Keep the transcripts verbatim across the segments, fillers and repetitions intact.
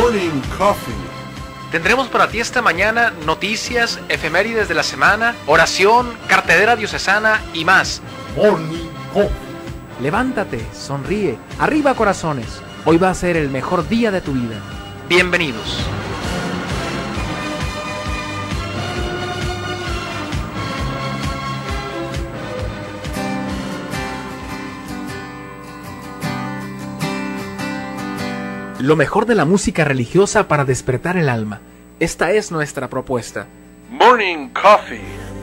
Morning Coffee. Tendremos para ti esta mañana noticias, efemérides de la semana, oración, cartelera diocesana y más. Morning Coffee. Levántate, sonríe, arriba corazones. Hoy va a ser el mejor día de tu vida. Bienvenidos. Lo mejor de la música religiosa para despertar el alma. Esta es nuestra propuesta. Morning Coffee.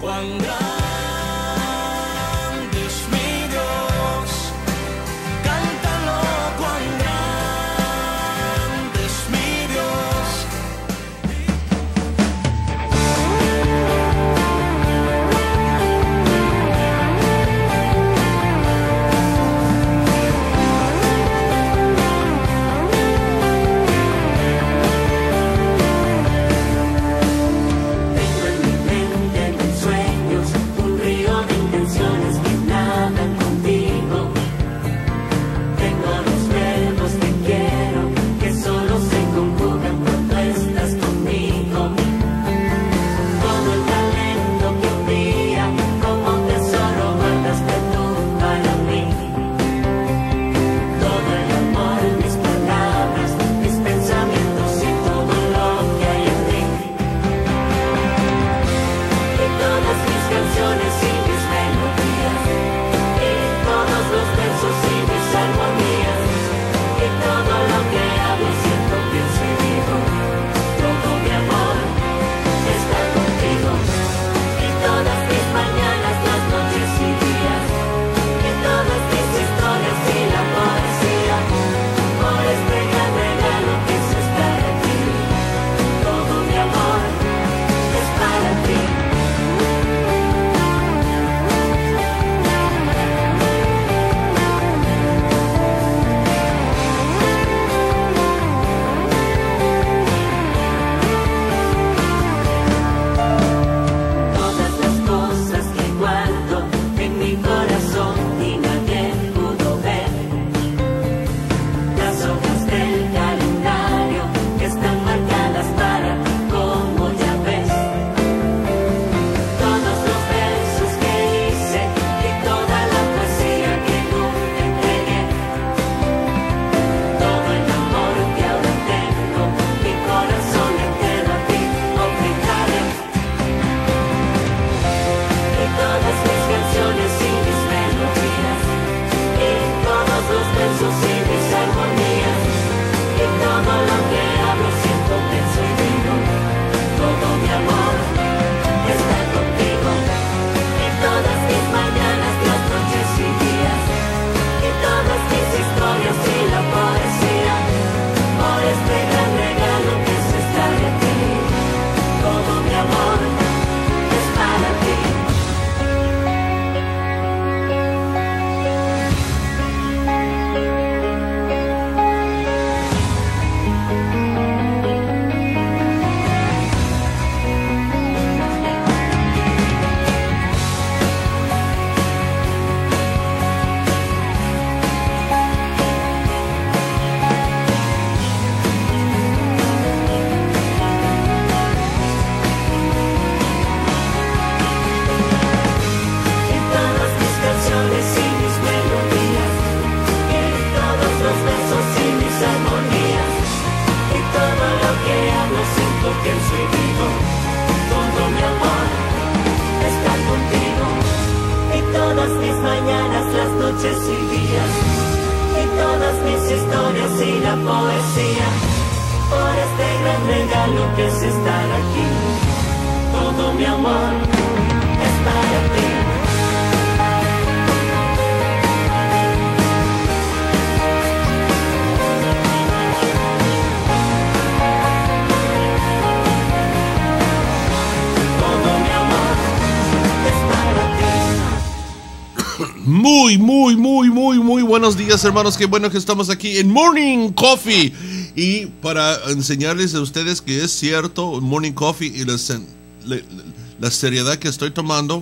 Muy, muy, muy, muy, muy buenos días, hermanos. Qué bueno que estamos aquí en Morning Coffee. Y para enseñarles a ustedes que es cierto, Morning Coffee y la, la, la seriedad que estoy tomando,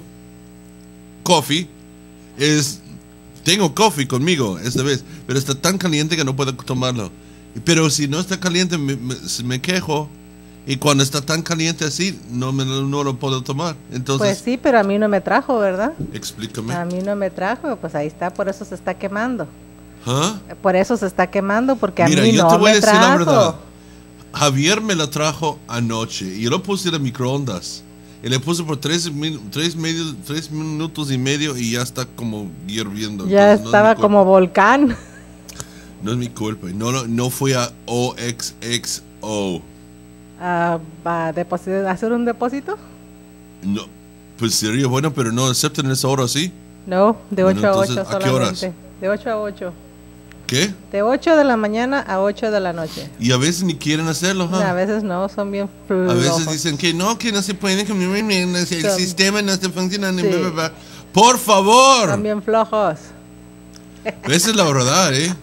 coffee, es... Tengo coffee conmigo esta vez, pero está tan caliente que no puedo tomarlo. Pero si no está caliente, me, me, me quejo. Y cuando está tan caliente así, no, me, no lo puedo tomar. Entonces, Pues sí, pero a mí no me trajo, ¿verdad? explícame. A mí no me trajo, pues ahí está, por eso se está quemando. ¿Ah? Por eso se está quemando, porque a Mira, mí yo no te voy a me decir la verdad. trajo. Javier me la trajo anoche y yo lo puse en el microondas. Y le puse por tres, min- tres, medio, tres minutos y medio y ya está como hirviendo. Ya Entonces, no es mi estaba culpa. como volcán. No es mi culpa. No, no, no fui a O X X O. Ah, ¿va a deposit- hacer un depósito? No, pues sería bueno, pero no aceptan esa hora, ¿sí? No, de Bueno, ocho a entonces, ocho ¿a qué horas? solamente. De ocho a ocho. ¿Qué? De ocho de la mañana a ocho de la noche. Y a veces ni quieren hacerlo, ¿ah? A veces no, son bien A flojos. veces dicen que no, que no se puede, que el Son- sistema no está funcionando. Sí. bla, bla, bla. Por favor. Son bien flojos. Esa es la verdad, ¿eh?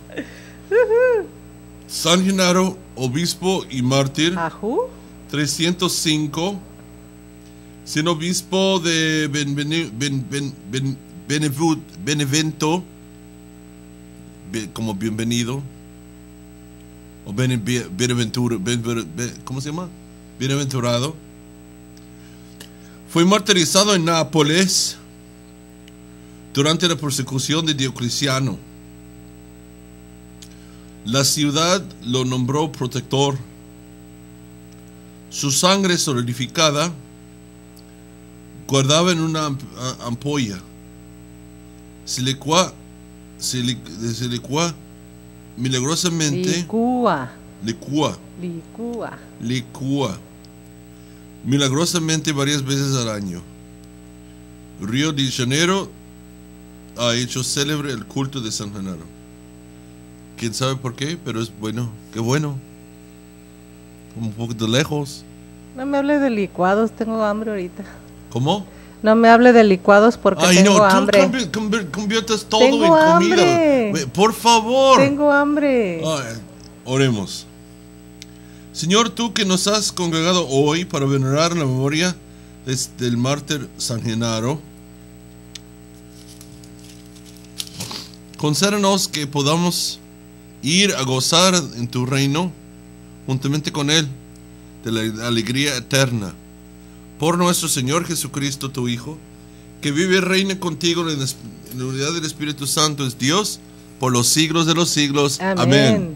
San Genaro, obispo y mártir, ¿Ajú? trescientos cinco. Siendo obispo de Benveni- Ben- Ben- Ben- Benevut- Benevento, be- como bienvenido, o bene- be- Beneventura, ben- ben- ben- ¿cómo se llama? Bienaventurado. Fue martirizado en Nápoles durante la persecución de Diocleciano. La ciudad lo nombró protector. Su sangre solidificada guardaba en una amp- a- ampolla. Se licua, se, li- se licua milagrosamente, Licúa. licua, Licúa. licua milagrosamente varias veces al año. Río de Janeiro ha hecho célebre el culto de San Genaro. Quién sabe por qué, pero es bueno, qué bueno. Un poquito lejos. No me hable de licuados, tengo hambre ahorita. ¿Cómo? No me hable de licuados porque Ay, tengo no, tú hambre. convi- convi- conviertes todo Tengo en comida. hambre. Ve, por favor. Tengo hambre. Ay, oremos. Señor, tú que nos has congregado hoy para venerar la memoria des- del mártir San Genaro, concédenos que podamos ir a gozar en tu reino juntamente con él de la alegría eterna. Por nuestro Señor Jesucristo, tu Hijo, que vive y reina contigo en la es- en la unidad del Espíritu Santo, es Dios, por los siglos de los siglos. Amén. Amén.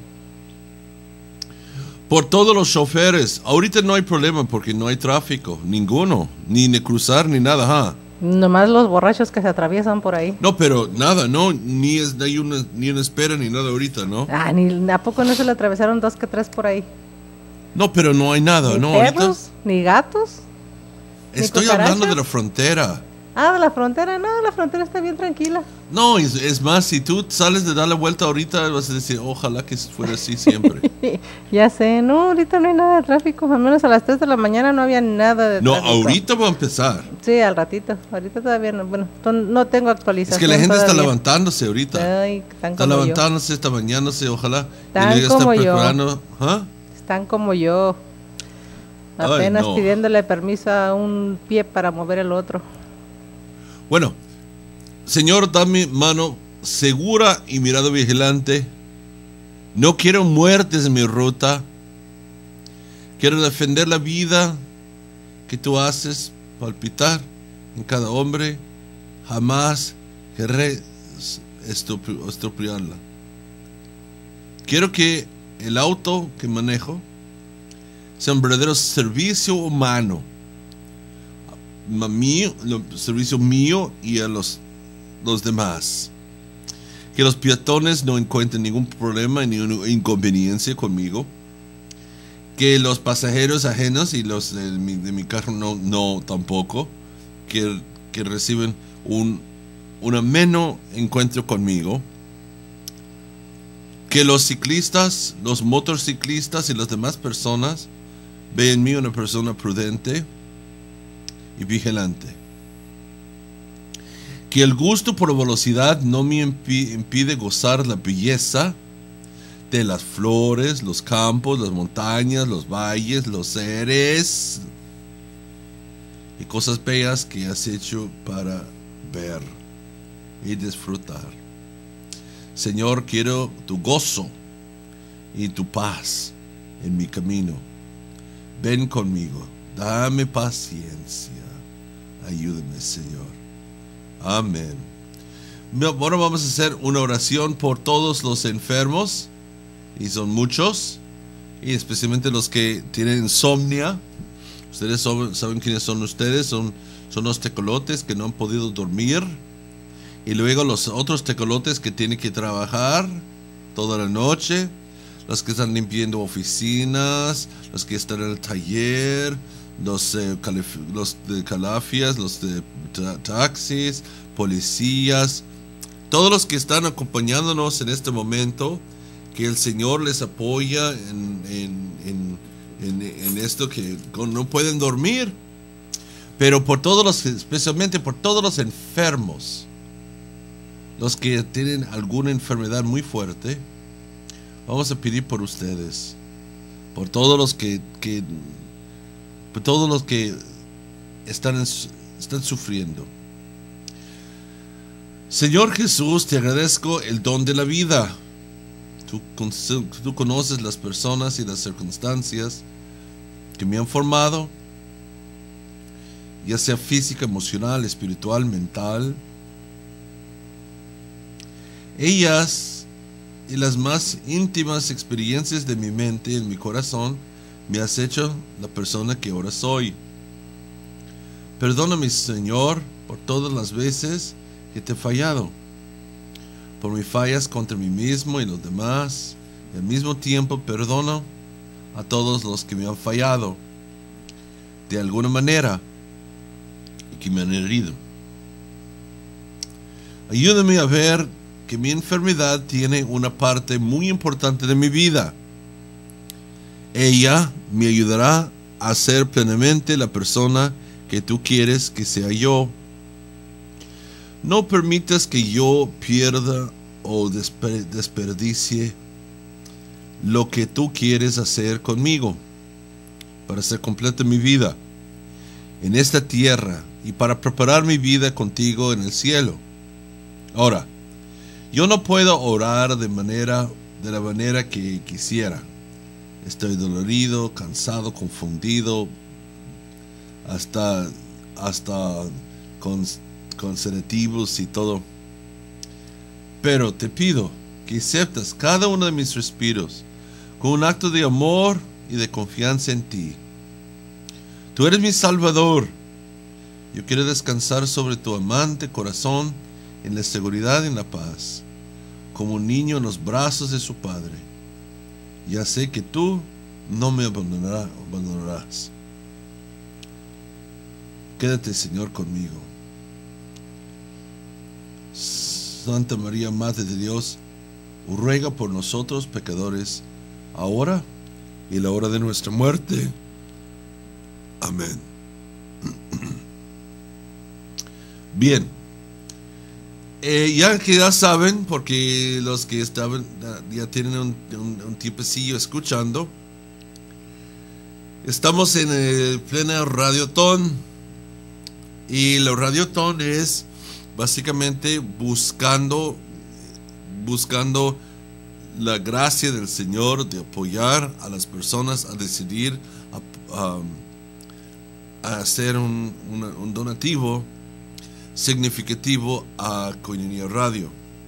Por todos los choferes, ahorita no hay problema porque no hay tráfico, ninguno, ni de cruzar ni nada, ¿ah? Nomás los borrachos que se atraviesan por ahí. No, pero nada, no, ni es ni hay una, ni una espera ni nada ahorita, ¿no? Ah, ni ¿a poco no se le atravesaron dos que tres por ahí? No, pero no hay nada, Ni ¿no? perros, Ahorita ni gatos. ni estoy cucarachas. hablando de la frontera. Ah, de la frontera. No, la frontera está bien tranquila. No, es, es más, si tú sales de dar la vuelta ahorita, vas a decir, ojalá que fuera así siempre. Ya sé, no, ahorita no hay nada de tráfico. Al menos a las tres de la mañana no había nada de No, tráfico. ahorita va a empezar. Sí, al ratito. Ahorita todavía no. Bueno, to- no tengo Es actualización. que la gente está todavía. levantándose ahorita. Ay, están Está como yo. levantándose, está bañándose, ojalá. Están y luego está como yo. preparando. ¿Ah? Están como yo. Ay, Apenas no. pidiéndole permiso a un pie para mover el otro. Bueno, Señor, dame mano segura y mirada vigilante. No quiero muertes en mi ruta. Quiero defender la vida que tú haces palpitar en cada hombre. Jamás querré estupi- estropearla. Quiero que el auto que manejo sea un verdadero servicio humano. Ma- mío, lo- servicio mío y a los, los demás. Que los peatones no encuentren ningún problema ni ninguna inconveniencia conmigo. Que los pasajeros ajenos y los de mi, de mi carro no, no tampoco. Que, que reciben un, un ameno encuentro conmigo. Que los ciclistas, los motociclistas y las demás personas vean en mí una persona prudente y vigilante. Que el gusto por la velocidad no me impi- impide gozar la belleza de las flores, los campos, las montañas, los valles, los seres y cosas bellas que has hecho para ver y disfrutar. Señor, quiero tu gozo y tu paz en mi camino. Ven conmigo, dame paciencia. Ayúdame, Señor. Amén. Bueno, vamos a hacer una oración por todos los enfermos, y son muchos, y especialmente los que tienen insomnia. Ustedes saben, saben quiénes son ustedes, son, son los tecolotes que no han podido dormir, y luego los otros tecolotes que tienen que trabajar toda la noche, los que están limpiando oficinas, los que están en el taller, los, eh, los de calafias, los de ta taxis, policías, todos los que están acompañándonos en este momento, que el Señor les apoya en, en, en, en, en esto, que no pueden dormir, pero por todos los, especialmente por todos los enfermos, los que tienen alguna enfermedad muy fuerte, vamos a pedir por ustedes, por todos los que, que por todos los que están, están sufriendo. Señor Jesús, te agradezco el don de la vida. Tú, tú conoces las personas y las circunstancias que me han formado, ya sea física, emocional, espiritual, mental. Ellas y las más íntimas experiencias de mi mente y en mi corazón me has hecho la persona que ahora soy. Perdóname, Señor, por todas las veces que te he fallado, por mis fallas contra mí mismo y los demás, y al mismo tiempo perdono a todos los que me han fallado de alguna manera y que me han herido. Ayúdame a ver que mi enfermedad tiene una parte muy importante de mi vida. Ella me ayudará a ser plenamente la persona que tú quieres que sea yo. No permitas que yo pierda o desper- desperdicie lo que tú quieres hacer conmigo para hacer completa mi vida en esta tierra y para preparar mi vida contigo en el cielo. Ahora, yo no puedo orar de manera de la manera que quisiera. Estoy dolorido, cansado, confundido, hasta hasta con con sedativos y todo. Pero te pido que aceptes cada uno de mis respiros con un acto de amor y de confianza en ti. Tú eres mi Salvador. Yo quiero descansar sobre tu amante corazón en la seguridad y en la paz, como un niño en los brazos de su padre. Ya sé que tú no me abandonarás. abandonarás. Quédate, Señor, conmigo. Santa María, Madre de Dios, ruega por nosotros pecadores, ahora y en la hora de nuestra muerte. Amén. Bien, eh, ya que ya saben, porque los que estaban ya tienen un, un, un tiempecillo escuchando, estamos en el pleno Radiotón, y el Radiotón es básicamente buscando buscando la gracia del Señor de apoyar a las personas a decidir a, a, a hacer un, una, un donativo significativo a Koinonia Radio.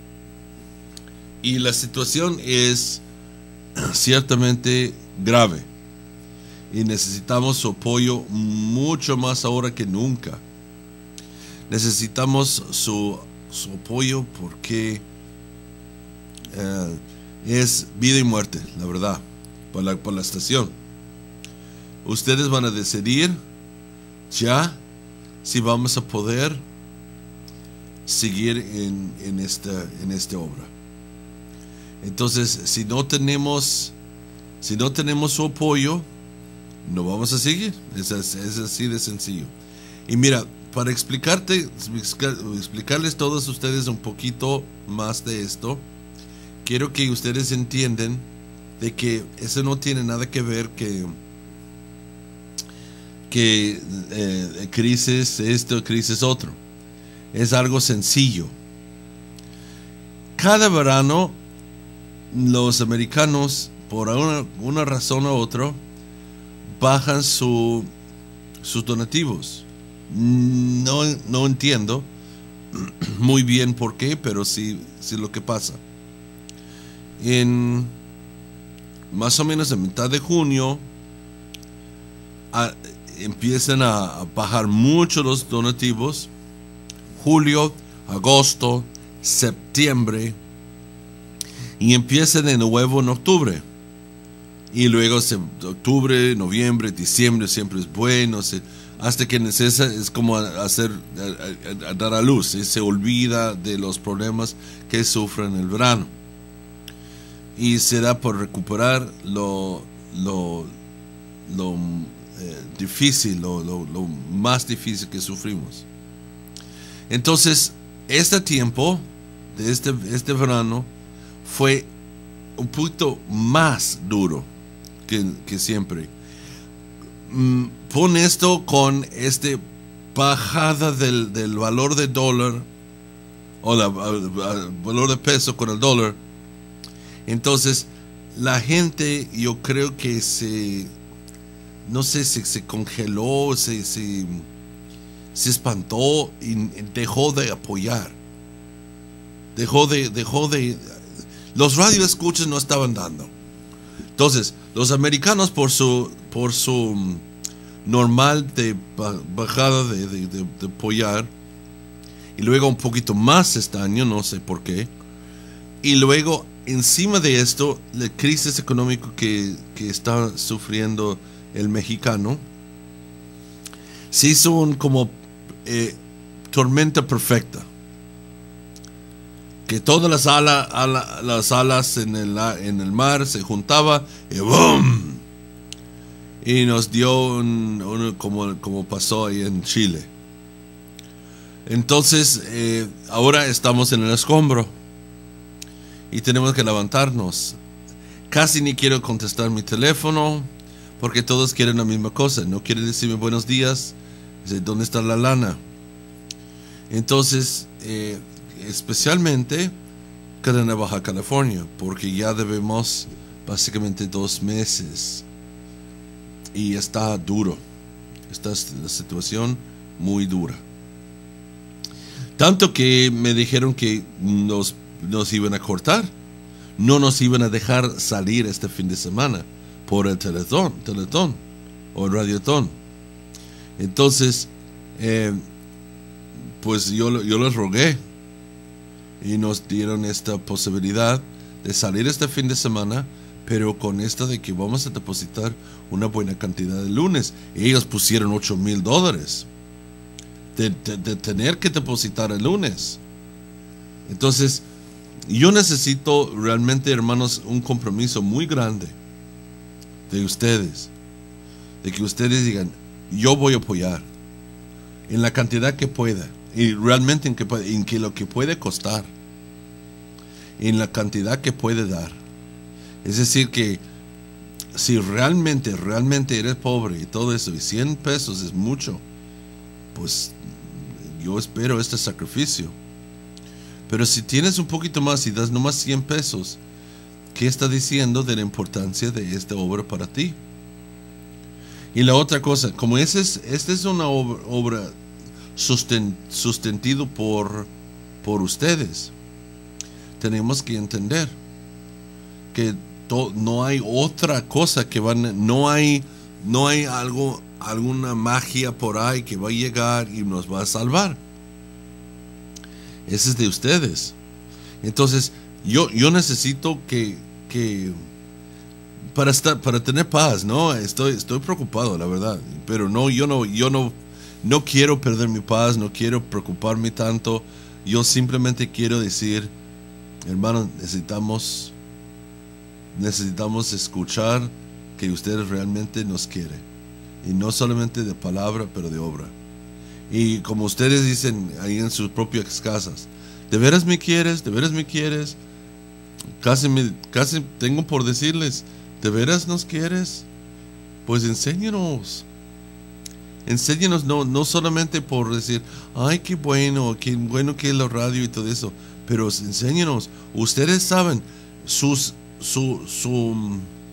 Y la situación es ciertamente grave y necesitamos su apoyo mucho más ahora que nunca. Necesitamos su, su apoyo porque eh, es vida y muerte, la verdad, por la, por la estación. Ustedes van a decidir ya si vamos a poder seguir en, en, esta, en esta obra. Entonces, si no tenemos si no tenemos su apoyo, no vamos a seguir. Es, es así de sencillo. Y mira, para explicarte, explicarles todos ustedes un poquito más de esto, quiero que ustedes entiendan de que eso no tiene nada que ver que que eh, crisis esto, crisis otro. Es algo sencillo. Cada verano los americanos por una, una razón u otra, bajan su, sus donativos. No, no entiendo muy bien por qué, pero sí, sí lo que pasa. En más o menos a mitad de junio a, empiezan a, a bajar mucho los donativos. Julio, agosto, septiembre, y empieza de nuevo en octubre. Y luego se, octubre, noviembre, diciembre siempre es bueno, se, hasta que es, es como hacer, a, a, a dar a luz, ¿sí? Se olvida de los problemas que sufren en el verano. Y se da por recuperar lo, lo, lo eh, difícil, lo, lo, lo más difícil que sufrimos. Entonces, este tiempo de este, este verano fue un poquito más duro que, que siempre. Mm, pon esto con esta bajada del, del valor del dólar, o la, el valor de peso con el dólar. Entonces, la gente, yo creo que se, no sé, se, se congeló, se, se, se espantó y dejó de apoyar. Dejó de, dejó de, los radioescuchas no estaban dando. Entonces, los americanos por su, por su normal de bajada de, de, de, de apoyar, y luego un poquito más este año, no sé por qué, y luego encima de esto, la crisis económica que, que está sufriendo el mexicano, se hizo un como eh, tormenta perfecta. Que todas las, ala, ala, las alas en el, en el mar se juntaban y ¡boom! Y nos dio un, un, como, como pasó ahí en Chile. Entonces, eh, ahora estamos en el escombro. Y tenemos que levantarnos. Casi ni quiero contestar mi teléfono, porque todos quieren la misma cosa. No quieren decirme buenos días. Dice, ¿dónde está la lana? Entonces, eh, especialmente en Baja California, porque ya debemos básicamente dos meses. Y está duro. Está la situación muy dura. Tanto que me dijeron que nos nos iban a cortar, no nos iban a dejar salir este fin de semana por el teletón, teletón o el radiotón. Entonces, eh, pues yo, yo les rogué y nos dieron esta posibilidad de salir este fin de semana, pero con esta de que vamos a depositar una buena cantidad de lunes. Ellos pusieron ocho mil dólares de, de, de tener que depositar el lunes. Entonces, yo necesito realmente, hermanos, un compromiso muy grande de ustedes, de que ustedes digan, yo voy a apoyar en la cantidad que pueda, y realmente en que, en que lo que puede costar, en la cantidad que puede dar. Es decir, que si realmente, realmente eres pobre y todo eso, y cien pesos es mucho, pues yo espero este sacrificio. Pero si tienes un poquito más y das nomás cien pesos, ¿qué está diciendo de la importancia de esta obra para ti? Y la otra cosa, como esta es, esta es una obra, obra susten, sustentado por, por ustedes, tenemos que entender que to, no hay otra cosa que van, no hay, no hay algo, alguna magia por ahí que va a llegar y nos va a salvar. Ese es de ustedes. Entonces, yo, yo necesito que, que para estar, para tener paz, ¿no? Estoy, estoy preocupado, la verdad. Pero no, yo no, yo no, no quiero perder mi paz, no quiero preocuparme tanto. Yo simplemente quiero decir, hermano, necesitamos, necesitamos escuchar que ustedes realmente nos quieren. Y no solamente de palabra, pero de obra. Y como ustedes dicen ahí en sus propias casas, ¿de veras me quieres? ¿De veras me quieres? Casi, me, casi tengo por decirles, ¿de veras nos quieres? Pues enséñanos. Enséñanos, no, no solamente por decir, ay, qué bueno, qué bueno que es la radio y todo eso, pero enséñanos. Ustedes saben, sus, su, su,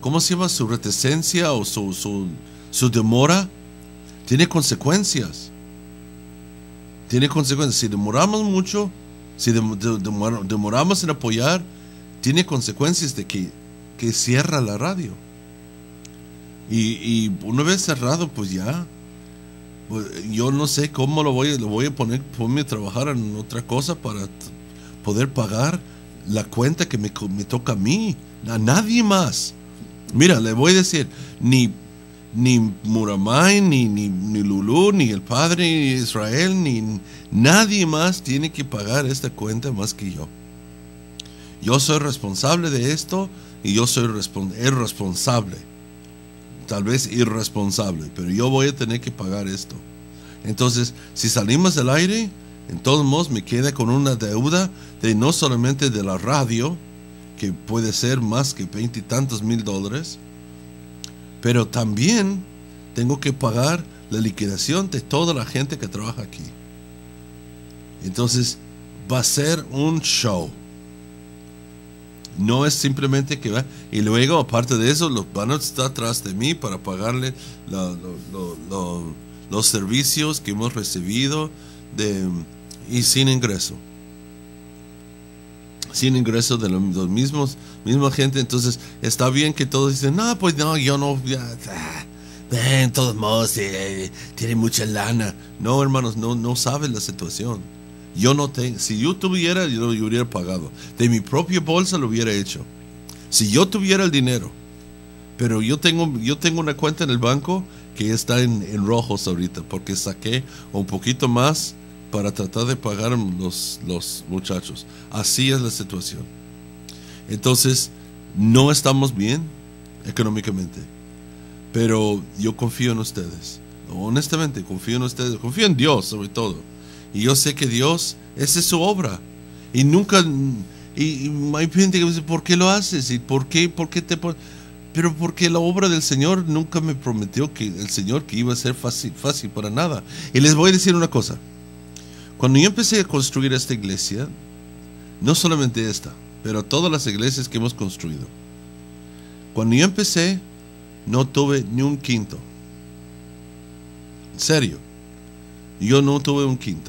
¿cómo se llama? Su reticencia o su, su, su demora tiene consecuencias. Tiene consecuencias. Si demoramos mucho, si dem, de, demor, demoramos en apoyar, tiene consecuencias de que, que cierra la radio. Y, y una vez cerrado, pues ya, pues yo no sé cómo lo voy, lo voy a poner, ponerme a trabajar en otra cosa para t- poder pagar la cuenta que me, me toca a mí, a nadie más. Mira, le voy a decir, ni, ni Muramay, ni, ni, ni Lulú, ni el padre Israel, ni nadie más tiene que pagar esta cuenta más que yo. Yo soy responsable de esto y yo soy respons- el responsable. Tal vez irresponsable, pero yo voy a tener que pagar esto. Entonces, si salimos del aire, en todos modos me queda con una deuda de no solamente de la radio, que puede ser más que veinte y tantos mil dólares, pero también tengo que pagar la liquidación de toda la gente que trabaja aquí. Entonces, va a ser un show. No es simplemente que va, y luego aparte de eso, los van a estar atrás de mí para pagarle la, lo, lo, lo, los servicios que hemos recibido de, y sin ingreso. Sin ingreso de los, los mismos, misma gente. Entonces está bien que todos dicen, no, pues no, yo no, ya, ah, en todos modos, eh, tiene mucha lana. No, hermanos, no, no saben la situación. Yo no tengo, si yo tuviera, yo lo hubiera pagado. De mi propia bolsa lo hubiera hecho. Si yo tuviera el dinero. Pero yo tengo, yo tengo una cuenta en el banco que está en, en rojos ahorita, porque saqué un poquito más para tratar de pagar los, los muchachos. Así es la situación. Entonces, no estamos bien económicamente. Pero yo confío en ustedes. Honestamente, confío en ustedes. Confío en Dios sobre todo. Y yo sé que Dios, esa es su obra. Y nunca, y, y hay gente que dice, ¿por qué lo haces? ¿Y por qué, por qué te pon-? Pero porque la obra del Señor nunca me prometió que el Señor que iba a ser fácil, fácil para nada. Y les voy a decir una cosa. Cuando yo empecé a construir esta iglesia, no solamente esta, pero todas las iglesias que hemos construido, cuando yo empecé, no tuve ni un quinto. En serio. Yo no tuve un quinto.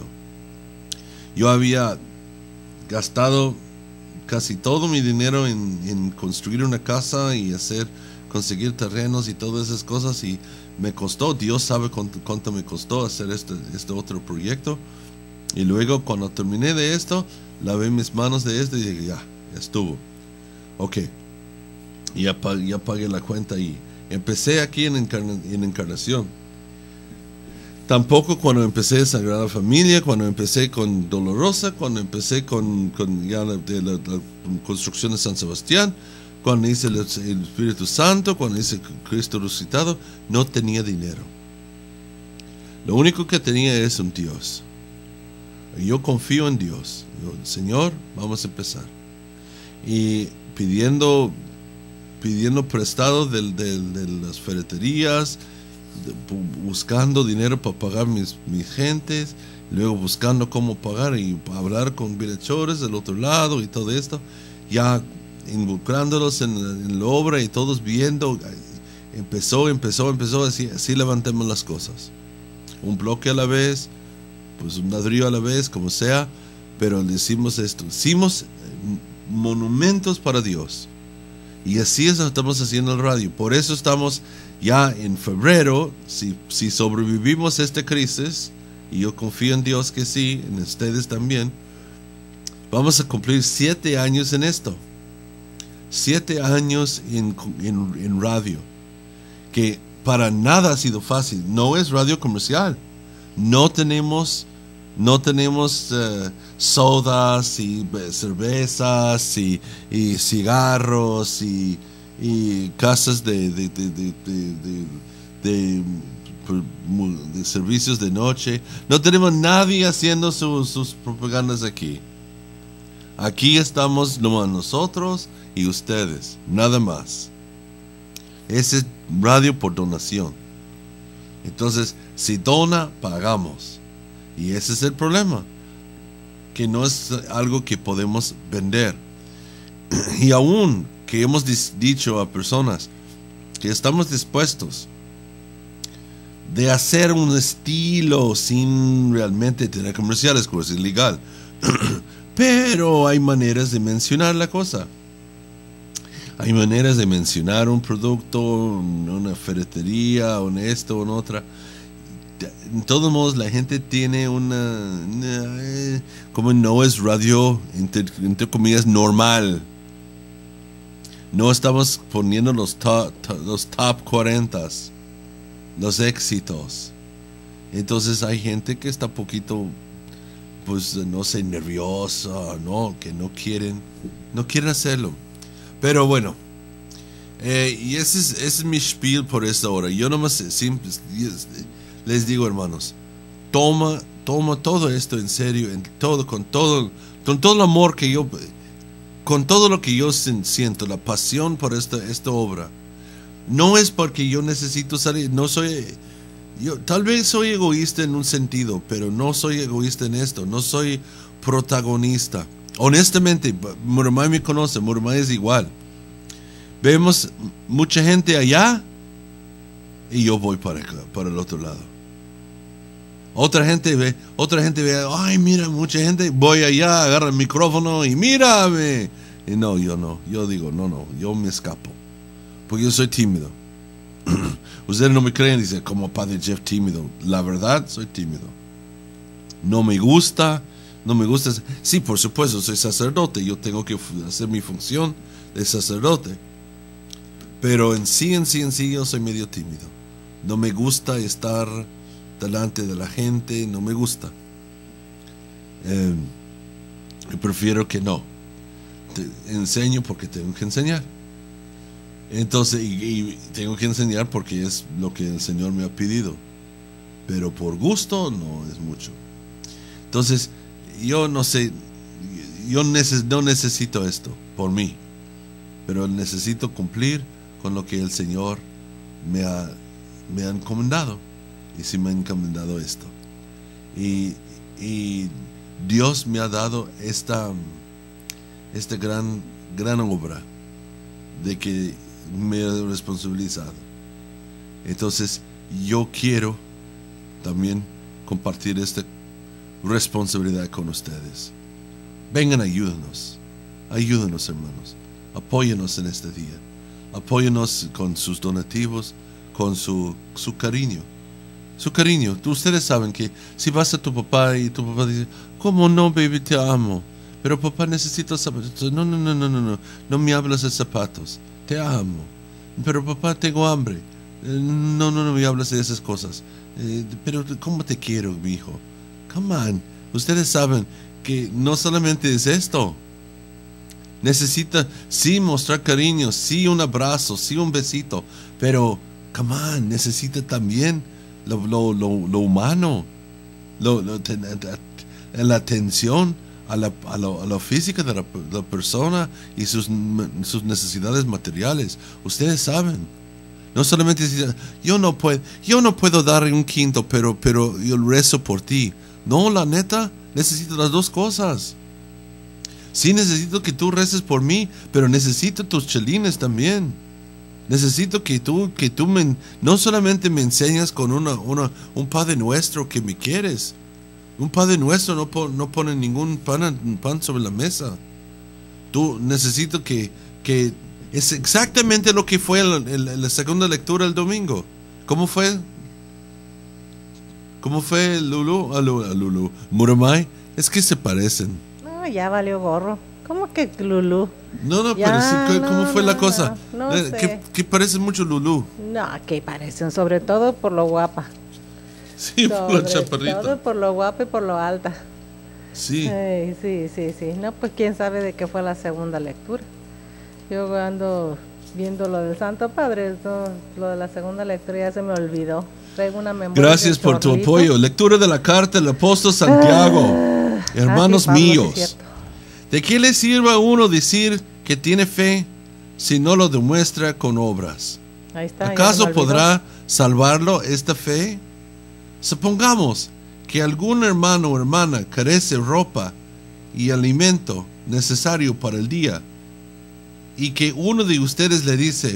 Yo había gastado casi todo mi dinero en, en construir una casa y hacer, conseguir terrenos y todas esas cosas, y me costó, Dios sabe cuánto, cuánto me costó hacer este, este otro proyecto. Y luego cuando terminé de esto, lavé mis manos de esto y dije, ya, ya estuvo. Ok, ya, ya pagué la cuenta y empecé aquí en, encarna, en Encarnación. Tampoco cuando empecé Sagrada Familia, cuando empecé con Dolorosa, cuando empecé con, con ya la, de la, la construcción de San Sebastián, cuando hice el, el Espíritu Santo, cuando hice Cristo resucitado, no tenía dinero. Lo único que tenía es un Dios. Y yo confío en Dios. Yo, Señor, vamos a empezar. Y pidiendo, pidiendo prestado de, de, de las ferreterías, buscando dinero para pagar mis, mis gentes, luego buscando cómo pagar y hablar con bienhechores del otro lado y todo esto, ya involucrándolos en, en la obra y todos viendo, empezó, empezó, empezó, así, así levantemos las cosas, un bloque a la vez, pues un ladrillo a la vez, como sea, pero decimos esto, hicimos monumentos para Dios. Y así es lo que estamos haciendo en radio. Por eso estamos ya en febrero. Si, si sobrevivimos a esta crisis, y yo confío en Dios que sí, en ustedes también, vamos a cumplir siete años en esto. Siete años en, en, en radio. Que para nada ha sido fácil. No es radio comercial. No tenemos... No tenemos uh, sodas y cervezas y, y cigarros y, y casas de, de, de, de, de, de, de, de servicios de noche. No tenemos nadie haciendo su, sus propagandas aquí. Aquí estamos nomás nosotros y ustedes, nada más. Ese es radio por donación. Entonces, si dona, pagamos. Y ese es el problema, que no es algo que podemos vender. Y aún que hemos dicho a personas, que estamos dispuestos de hacer un estilo sin realmente tener comerciales, porque es ilegal. Pero hay maneras de mencionar la cosa. Hay maneras de mencionar un producto, una ferretería, o en esto o en otra. En todos modos, la gente tiene una, una eh, como no es radio, entre, entre comillas, normal. No estamos poniendo los top, top, los top cuarenta, los éxitos. Entonces hay gente que está un poquito, pues no sé, nerviosa, no, que no quieren, no quieren hacerlo. Pero bueno, eh, y ese es, ese es mi spiel por esta hora. Yo nomás simple, les digo, hermanos, toma, toma todo esto en serio, en todo, con todo, con todo el amor que yo, con todo lo que yo siento, la pasión por esta, esta obra. No es porque yo necesito salir, no soy, yo tal vez soy egoísta en un sentido, pero no soy egoísta en esto, no soy protagonista. Honestamente, Muramay me conoce, Muramay es igual. Vemos mucha gente allá y yo voy para acá, para el otro lado. Otra gente ve, otra gente ve, ay, mira, mucha gente, voy allá, agarra el micrófono y mírame. Y no, yo no, yo digo, no, no, yo me escapo, porque yo soy tímido. Ustedes no me creen, dicen, como Padre Jeff tímido. La verdad, soy tímido. No me gusta, no me gusta. Sí, por supuesto, soy sacerdote, yo tengo que hacer mi función de sacerdote. Pero en sí, en sí, en sí, yo soy medio tímido. No me gusta estar delante de la gente, no me gusta. Eh, prefiero que no. Te enseño porque tengo que enseñar. Entonces, y, y tengo que enseñar porque es lo que el Señor me ha pedido. Pero por gusto no es mucho. Entonces, yo no sé, yo neces no necesito esto por mí. Pero necesito cumplir con lo que el Señor me ha, me ha encomendado. Y sí me ha encomendado esto. Y, y Dios me ha dado esta, esta gran, gran obra de que me he responsabilizado. Entonces yo quiero también compartir esta responsabilidad con ustedes. Vengan, ayúdenos. Ayúdenos, hermanos. Apóyenos en este día. Apóyenos con sus donativos, con su, su cariño. Su cariño. Tú, ustedes saben que si vas a tu papá y tu papá dice, ¿cómo no, baby? Te amo. Pero papá, necesito zapatos. No, no, no, no, no, no. No me hables de zapatos. Te amo. Pero papá, tengo hambre. No, no, no me hables de esas cosas. Eh, pero ¿cómo te quiero, mi hijo? Come on. Ustedes saben que no solamente es esto. Necesita, sí, mostrar cariño, sí, un abrazo, sí, un besito. Pero, come on, necesita también lo, lo, lo, lo humano. Lo, lo, la atención a la, a lo, a lo física de la, la persona y sus, sus necesidades materiales. Ustedes saben. No solamente decir, yo no puedo, yo no puedo dar un quinto, pero, pero yo rezo por ti. No, la neta, necesito las dos cosas. Sí, necesito que tú reces por mí, pero necesito tus chelines también. Necesito que tú, que tú me, no solamente me enseñas con una, una, un Padre Nuestro que me quieres. Un Padre Nuestro no, po, no pone ningún pan, pan sobre la mesa. Tú necesito que, que es exactamente lo que fue en la, la segunda lectura el domingo. ¿Cómo fue? ¿Cómo fue Lulu? A Lulu. Muramay, es que se parecen. No, ya valió gorro. ¿Cómo que Lulu? No, no, ya, pero sí, ¿cómo no, fue no, la cosa? No, no eh, sé. que, que parecen mucho Lulu. No, que parecen, sobre todo por lo guapa. Sí, por la chaparrita. Todo por lo guapa y por lo alta. Sí. Ay, sí, sí, sí. No, pues quién sabe de qué fue la segunda lectura. Yo ando viendo lo del Santo Padre, eso, lo de la segunda lectura ya se me olvidó. Traigo una memoria. Gracias por tu apoyo. Lectura de la carta del apóstol Santiago. Ah, hermanos ah, sí, Pablo, míos. Sí, ¿de qué le sirve a uno decir que tiene fe si no lo demuestra con obras? Ahí está, ¿acaso podrá salvarlo esta fe? Supongamos que algún hermano o hermana carece ropa y alimento necesario para el día y que uno de ustedes le dice,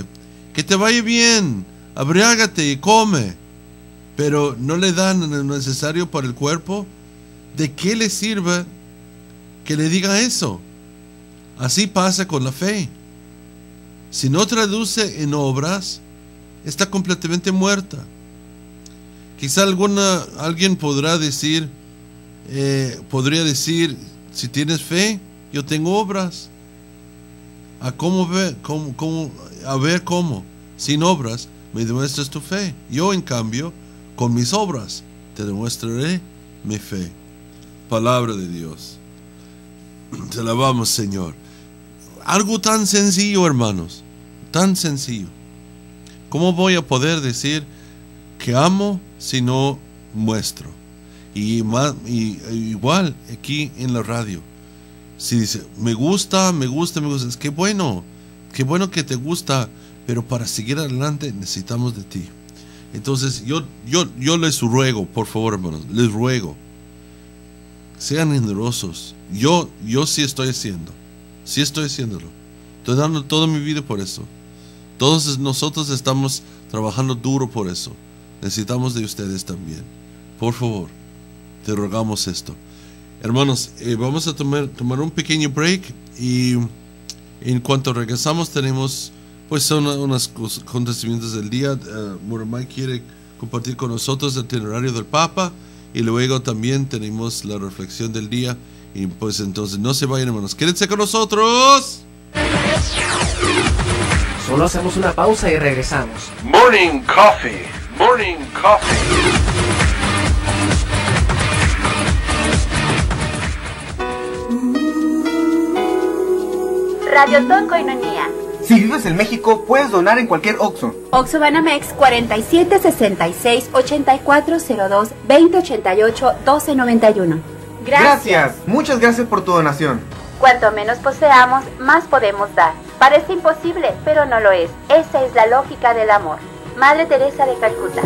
que te vaya bien, abriágate y come, pero no le dan lo necesario para el cuerpo, ¿de qué le sirve que le diga eso? Así pasa con la fe. Si no traduce en obras, está completamente muerta. Quizá alguna, alguien podrá decir, eh, podría decir, si tienes fe, yo tengo obras. ¿A cómo ve, cómo, cómo, a ver cómo? Sin obras me demuestras tu fe. Yo, en cambio, con mis obras te demostraré mi fe. Palabra de Dios. Te alabamos, Señor. Algo tan sencillo, hermanos, tan sencillo. ¿Cómo voy a poder decir que amo si no muestro? Y, más, y igual aquí en la radio, si dice me gusta, me gusta, me gusta, es que bueno, qué bueno que te gusta, pero para seguir adelante necesitamos de ti. Entonces yo, yo, yo les ruego, por favor, hermanos, les ruego, sean generosos. Yo, yo sí estoy haciendo, sí estoy haciéndolo. Estoy dando toda mi vida por eso. Todos nosotros estamos trabajando duro por eso. Necesitamos de ustedes también. Por favor, te rogamos esto. Hermanos, eh, vamos a tomar, tomar un pequeño break y en cuanto regresamos tenemos pues son unos acontecimientos del día. Uh, Muramay quiere compartir con nosotros el itinerario del Papa y luego también tenemos la reflexión del día y pues entonces no se vayan, hermanos, quédense con nosotros. Solo hacemos una pausa y regresamos. Morning Coffee. Morning Coffee. Radio Ton Koinonia. Si vives en México, puedes donar en cualquier Oxxo. Oxxo Banamex cuarenta y siete sesenta y seis ochenta y cuatro cero dos veinte ochenta y ocho doce noventa y uno. Gracias. Gracias. Muchas gracias por tu donación. Cuanto menos poseamos, más podemos dar. Parece imposible, pero no lo es. Esa es la lógica del amor. Madre Teresa de Calcuta.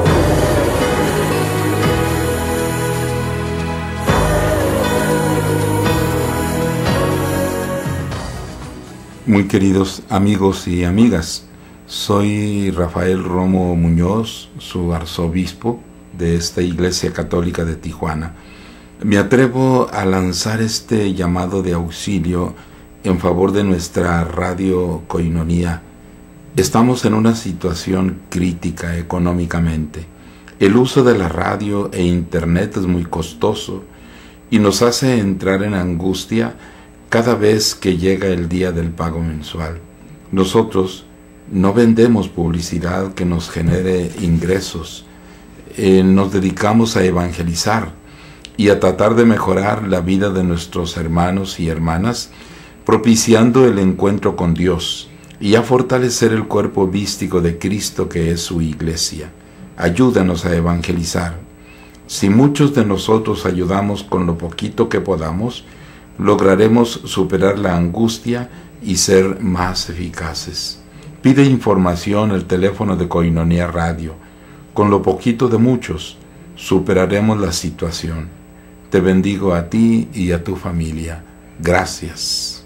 Muy queridos amigos y amigas, soy Rafael Romo Muñoz, su arzobispo de esta Iglesia Católica de Tijuana. Me atrevo a lanzar este llamado de auxilio en favor de nuestra radio Koinonia. Estamos en una situación crítica económicamente. El uso de la radio e internet es muy costoso y nos hace entrar en angustia cada vez que llega el día del pago mensual. Nosotros no vendemos publicidad que nos genere ingresos. Eh, nos dedicamos a evangelizar y a tratar de mejorar la vida de nuestros hermanos y hermanas, propiciando el encuentro con Dios y a fortalecer el cuerpo místico de Cristo que es su iglesia. Ayúdanos a evangelizar. Si muchos de nosotros ayudamos con lo poquito que podamos, lograremos superar la angustia y ser más eficaces. Pide información al teléfono de Koinonia Radio. Con lo poquito de muchos, superaremos la situación. Te bendigo a ti y a tu familia. Gracias.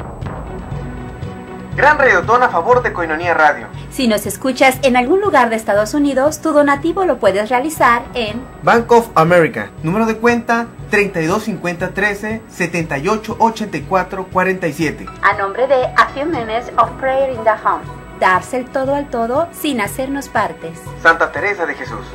Gran radiotón a favor de Koinonia Radio. Si nos escuchas en algún lugar de Estados Unidos, tu donativo lo puedes realizar en Bank of America, número de cuenta treinta y dos cincuenta trece setenta y ocho ochenta y cuatro cuarenta y siete. a nombre de A Few Minutes of Prayer in the Home. Darse el todo al todo sin hacernos partes. Santa Teresa de Jesús.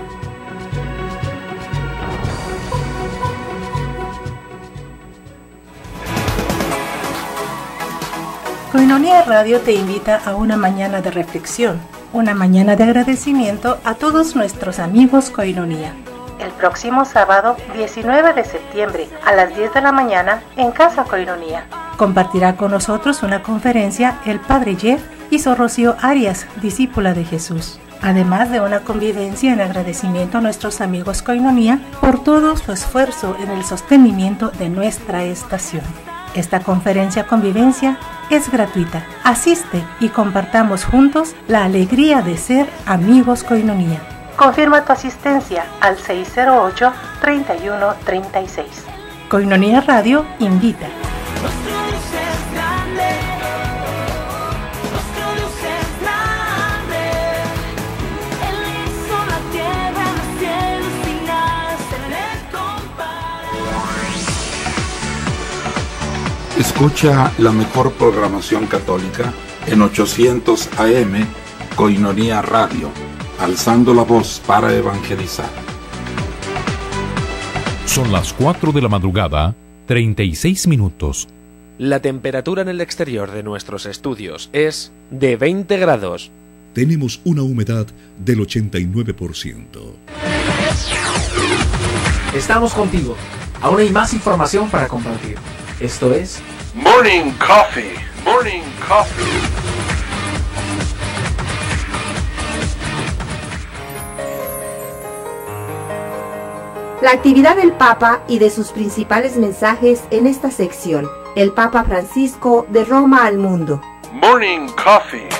Koinonia Radio te invita a una mañana de reflexión, una mañana de agradecimiento a todos nuestros amigos Koinonia. El próximo sábado, diecinueve de septiembre, a las diez de la mañana, en Casa Koinonia. Compartirá con nosotros una conferencia el Padre Jeff y Sor Rocío Arias, discípula de Jesús. Además de una convivencia en agradecimiento a nuestros amigos Koinonia por todo su esfuerzo en el sostenimiento de nuestra estación. Esta conferencia convivencia es gratuita. Asiste y compartamos juntos la alegría de ser amigos Koinonia. Confirma tu asistencia al seis cero ocho, treinta y uno treinta y seis. Koinonia Radio invita. Nuestro Dios es grande, nuestro Dios es grande. Escucha la mejor programación católica en ochocientos A M Koinonia Radio, alzando la voz para evangelizar. Son las cuatro de la madrugada, treinta y seis minutos. La temperatura en el exterior de nuestros estudios es de veinte grados. Tenemos una humedad del ochenta y nueve por ciento. Estamos contigo. Aún hay más información para compartir. Esto es Morning Coffee. Morning Coffee. La actividad del Papa y de sus principales mensajes en esta sección. El Papa Francisco de Roma al mundo. Morning Coffee.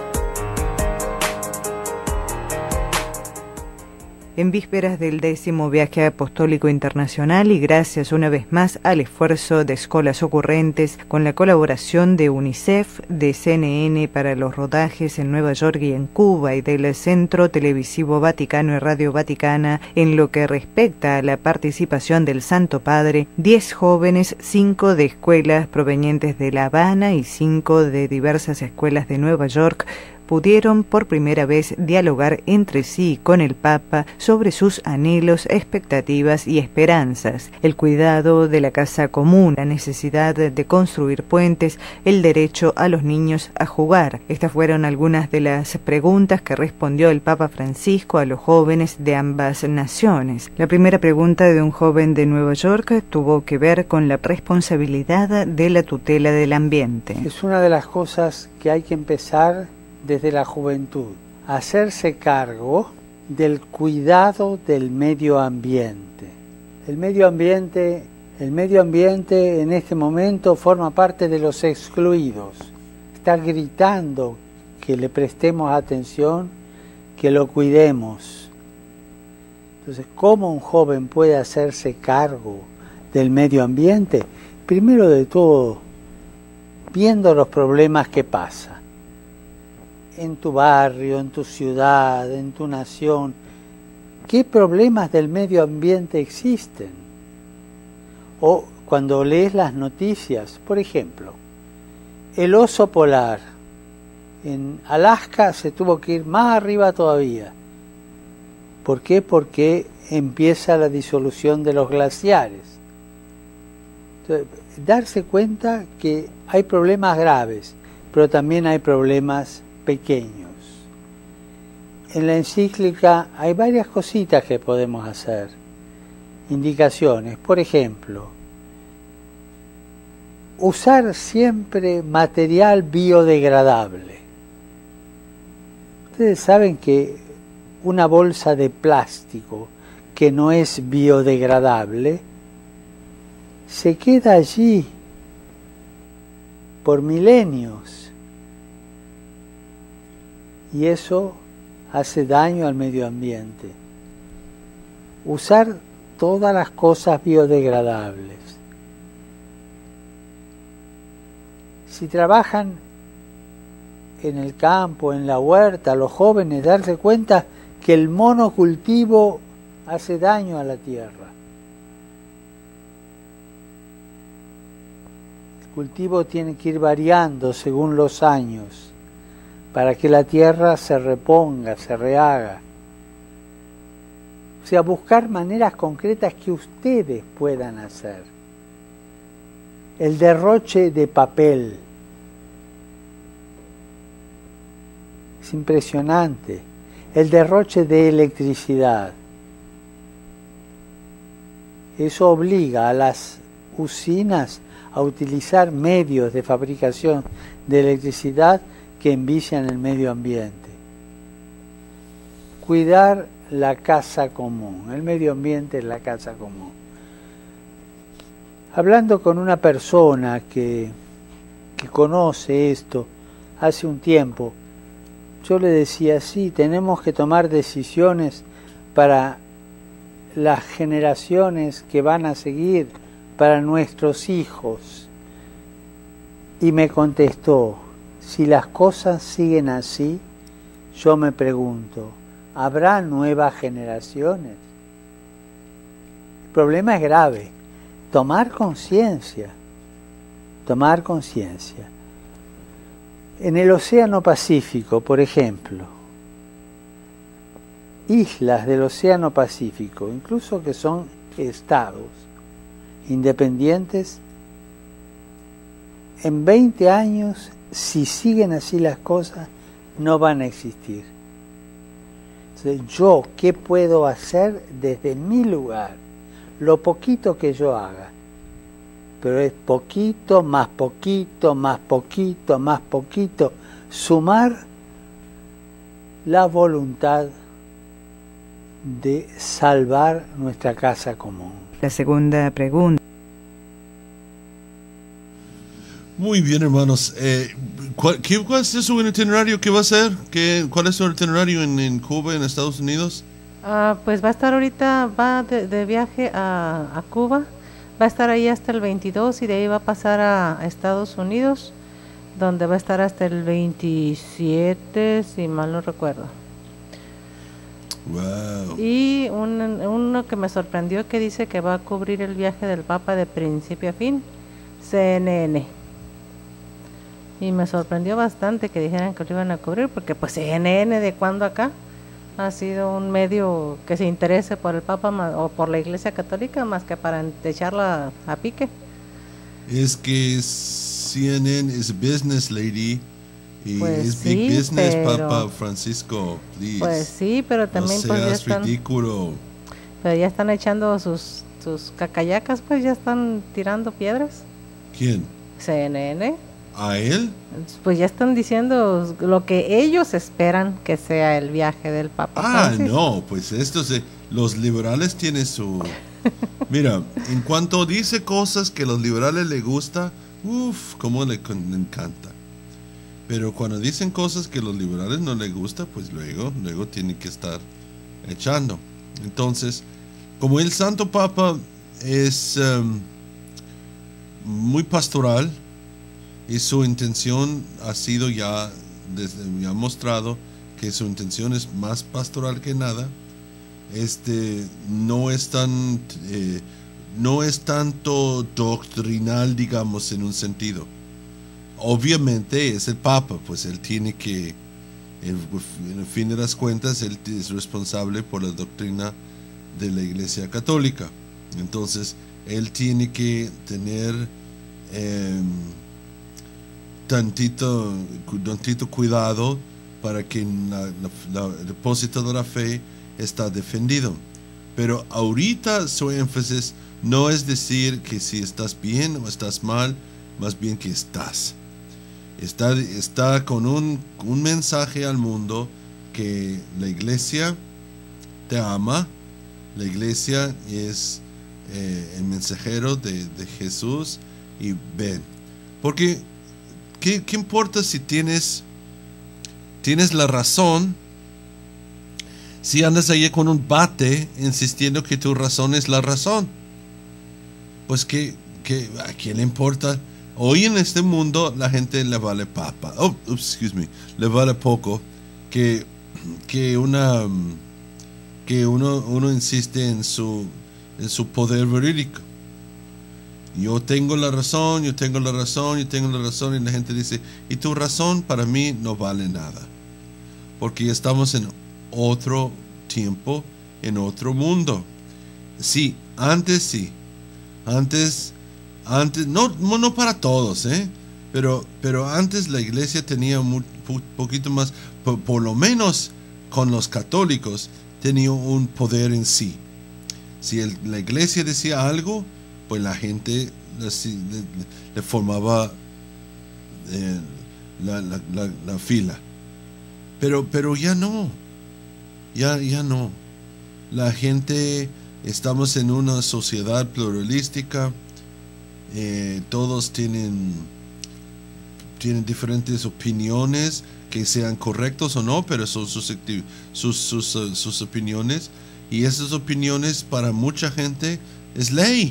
En vísperas del décimo viaje apostólico internacional y gracias una vez más al esfuerzo de escuelas ocurrentes con la colaboración de UNICEF, de C N N para los rodajes en Nueva York y en Cuba y del Centro Televisivo Vaticano y Radio Vaticana, en lo que respecta a la participación del Santo Padre, diez jóvenes, cinco de escuelas provenientes de La Habana y cinco de diversas escuelas de Nueva York, pudieron por primera vez dialogar entre sí con el Papa sobre sus anhelos, expectativas y esperanzas, el cuidado de la casa común, la necesidad de construir puentes, el derecho a los niños a jugar. Estas fueron algunas de las preguntas que respondió el Papa Francisco a los jóvenes de ambas naciones. La primera pregunta de un joven de Nueva York tuvo que ver con la responsabilidad de la tutela del ambiente. Es una de las cosas que hay que empezar desde la juventud, hacerse cargo del cuidado del medio ambiente. El medio ambiente, el medio ambiente en este momento forma parte de los excluidos. Está gritando que le prestemos atención, que lo cuidemos. Entonces, ¿cómo un joven puede hacerse cargo del medio ambiente? Primero de todo, viendo los problemas que pasan en tu barrio, en tu ciudad, en tu nación. ¿Qué problemas del medio ambiente existen? O cuando lees las noticias, por ejemplo, el oso polar en Alaska se tuvo que ir más arriba todavía. ¿Por qué? Porque empieza la disolución de los glaciares. Entonces, darse cuenta que hay problemas graves, pero también hay problemas pequeños. En la encíclica hay varias cositas que podemos hacer, indicaciones. Por ejemplo, usar siempre material biodegradable. Ustedes saben que una bolsa de plástico que no es biodegradable se queda allí por milenios. Y eso hace daño al medio ambiente. Usar todas las cosas biodegradables. Si trabajan en el campo, en la huerta, los jóvenes, darse cuenta que el monocultivo hace daño a la tierra. El cultivo tiene que ir variando según los años, para que la tierra se reponga, se rehaga. O sea, buscar maneras concretas que ustedes puedan hacer. El derroche de papel. Es impresionante. El derroche de electricidad. Eso obliga a las usinas a utilizar medios de fabricación de electricidad que envician el medio ambiente. Cuidar la casa común. El medio ambiente es la casa común. Hablando con una persona que, que conoce esto hace un tiempo, yo le decía, sí, tenemos que tomar decisiones para las generaciones que van a seguir, para nuestros hijos. Y me contestó, si las cosas siguen así, yo me pregunto, ¿habrá nuevas generaciones? El problema es grave. Tomar conciencia. tomar conciencia. En el Océano Pacífico, por ejemplo, islas del Océano Pacífico, incluso que son estados independientes, en veinte años, si siguen así las cosas, no van a existir. Entonces, yo, ¿qué puedo hacer desde mi lugar? Lo poquito que yo haga. Pero es poquito, más poquito, más poquito, más poquito. Sumar la voluntad de salvar nuestra casa común. La segunda pregunta. Muy bien, hermanos. Eh, ¿cuál, qué, ¿Cuál es su itinerario? ¿Qué va a ser? ¿Qué, ¿Cuál es su itinerario en, en Cuba, en Estados Unidos? Uh, pues va a estar ahorita, va de, de viaje a, a Cuba, va a estar ahí hasta el veintidós y de ahí va a pasar a, a Estados Unidos, donde va a estar hasta el veintisiete, si mal no recuerdo. Wow. Y un, uno que me sorprendió que dice que va a cubrir el viaje del Papa de principio a fin, C N N. Y me sorprendió bastante que dijeran que lo iban a cubrir, porque pues C N N de cuando acá ha sido un medio que se interese por el Papa o por la Iglesia Católica más que para echarla a pique. Es que C N N es business lady y pues es sí, big business, pero, Papa Francisco, please. Pues sí, pero también no pues ya seas están, ridículo. Pero ya están echando sus, sus cacayacas, pues ya están tirando piedras. ¿Quién? C N N. ¿A él? Pues ya están diciendo lo que ellos esperan que sea el viaje del Papa Ah, Francis. no, pues esto se, los liberales tienen su... Mira, en cuanto dice cosas que a los liberales les gusta, uff, cómo le, le encanta. Pero cuando dicen cosas que a los liberales no les gusta, pues luego, luego tienen que estar echando. Entonces, como el Santo Papa es um, muy pastoral, y su intención ha sido ya, desde, ya mostrado que su intención es más pastoral que nada. Este no es tan eh, no es tanto doctrinal, digamos, en un sentido. Obviamente es el Papa, pues él tiene que, en, en el fin de las cuentas, él es responsable por la doctrina de la Iglesia Católica. Entonces él tiene que tener eh, Tantito, tantito cuidado para que la, la, la, el depósito de la fe está defendido. Pero ahorita su énfasis no es decir que si estás bien o estás mal, más bien que estás. Está, está con un, un mensaje al mundo que la iglesia te ama, la iglesia es eh, el mensajero de, de Jesús y ven. Porque ¿Qué, ¿Qué importa si tienes, tienes la razón si andas allí con un bate insistiendo que tu razón es la razón? Pues que, que ¿a quién le importa? Hoy en este mundo la gente le vale papa. Oh, excuse me, le vale poco que, que una que uno, uno insiste en su en su poder verídico. Yo tengo la razón, yo tengo la razón, yo tengo la razón, y la gente dice, y tu razón para mí no vale nada, porque ya estamos en otro tiempo, en otro mundo. Sí, antes sí, antes, antes, no, no para todos, ¿eh? pero, pero antes la iglesia tenía un poquito más, por, por lo menos con los católicos, tenía un poder en sí. Si el, la iglesia decía algo, pues la gente le, le, le formaba eh, la, la, la, la fila. Pero, pero ya no, ya, ya no. La gente, estamos en una sociedad pluralística, eh, todos tienen, tienen diferentes opiniones, que sean correctos o no, pero son sus, sus, sus, uh, sus opiniones, y esas opiniones para mucha gente es ley.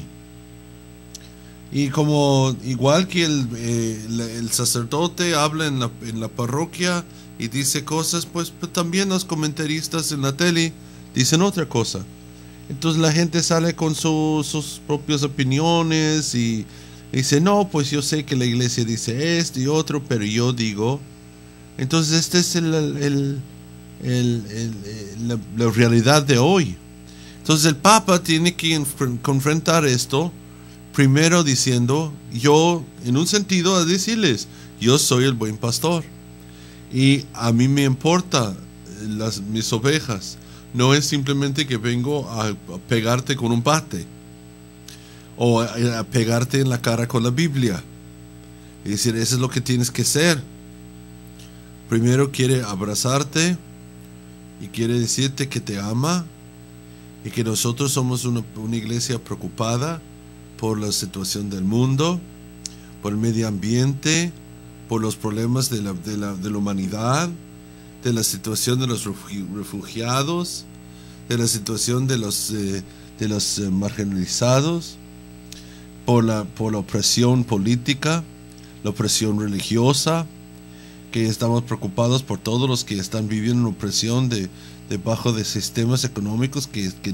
Y como igual que el, eh, el, el sacerdote habla en la, en la parroquia y dice cosas, pues, pues también los comentaristas en la tele dicen otra cosa. Entonces la gente sale con su, sus propias opiniones y, Dice, no, pues yo sé que la iglesia dice esto y otro, pero yo digo. Entonces esta es el, el, el, el, el, la, la realidad de hoy. Entonces el Papa tiene que confrontar esto, primero diciendo, yo, en un sentido, a decirles, yo soy el buen pastor. Y a mí me importa las, mis ovejas. No es simplemente que vengo a, a pegarte con un bate. O a, a pegarte en la cara con la Biblia. Y decir, eso es lo que tienes que ser. Primero quiere abrazarte y quiere decirte que te ama y que nosotros somos una, una iglesia preocupada por la situación del mundo, por el medio ambiente, por los problemas de la, de la, de la humanidad, de la situación de los refugiados, de la situación de los, eh, de los eh, marginalizados, por la, por la opresión política, la opresión religiosa, que estamos preocupados por todos los que están viviendo en opresión de, debajo de sistemas económicos que, que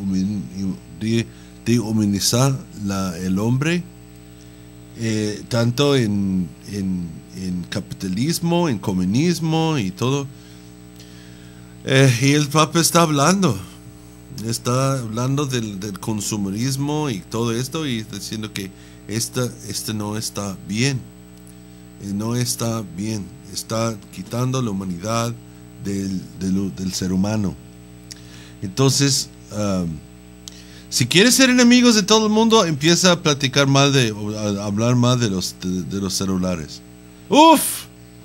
dehumanizan de, de el hombre, eh, tanto en, en, en capitalismo, en comunismo y todo. Eh, y el Papa está hablando, está hablando del, del consumerismo y todo esto, y diciendo que esta, este no está bien, no está bien. Está quitando la humanidad del, del, del ser humano. Entonces, um, si quieres ser enemigos de todo el mundo, empieza a platicar mal de, a hablar mal de los, de, de los celulares. ¡Uf!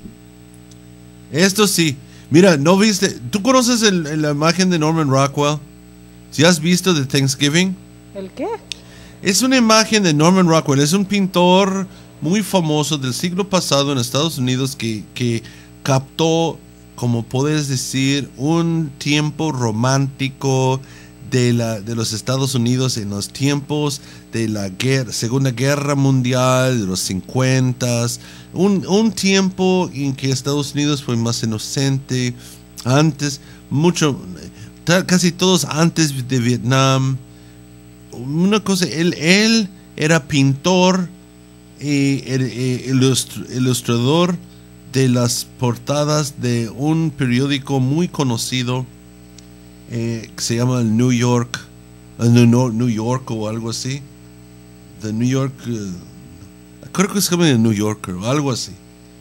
Esto sí. Mira, ¿no viste? ¿Tú conoces el, la imagen de Norman Rockwell? ¿Sí has visto de Thanksgiving? ¿El qué? Es una imagen de Norman Rockwell. Es un pintor muy famoso del siglo pasado en Estados Unidos que, que captó, como puedes decir, un tiempo romántico de, la, de los Estados Unidos en los tiempos de la guerra, Segunda Guerra Mundial, de los cincuentas, un, un tiempo en que Estados Unidos fue más inocente, antes, mucho, casi todos antes de Vietnam. Una cosa, él, él era pintor, y el, el ilustrador de las portadas de un periódico muy conocido eh, que se llama el New York, uh, New, New York o algo así, The New York, uh, creo que se llama el New Yorker o algo así.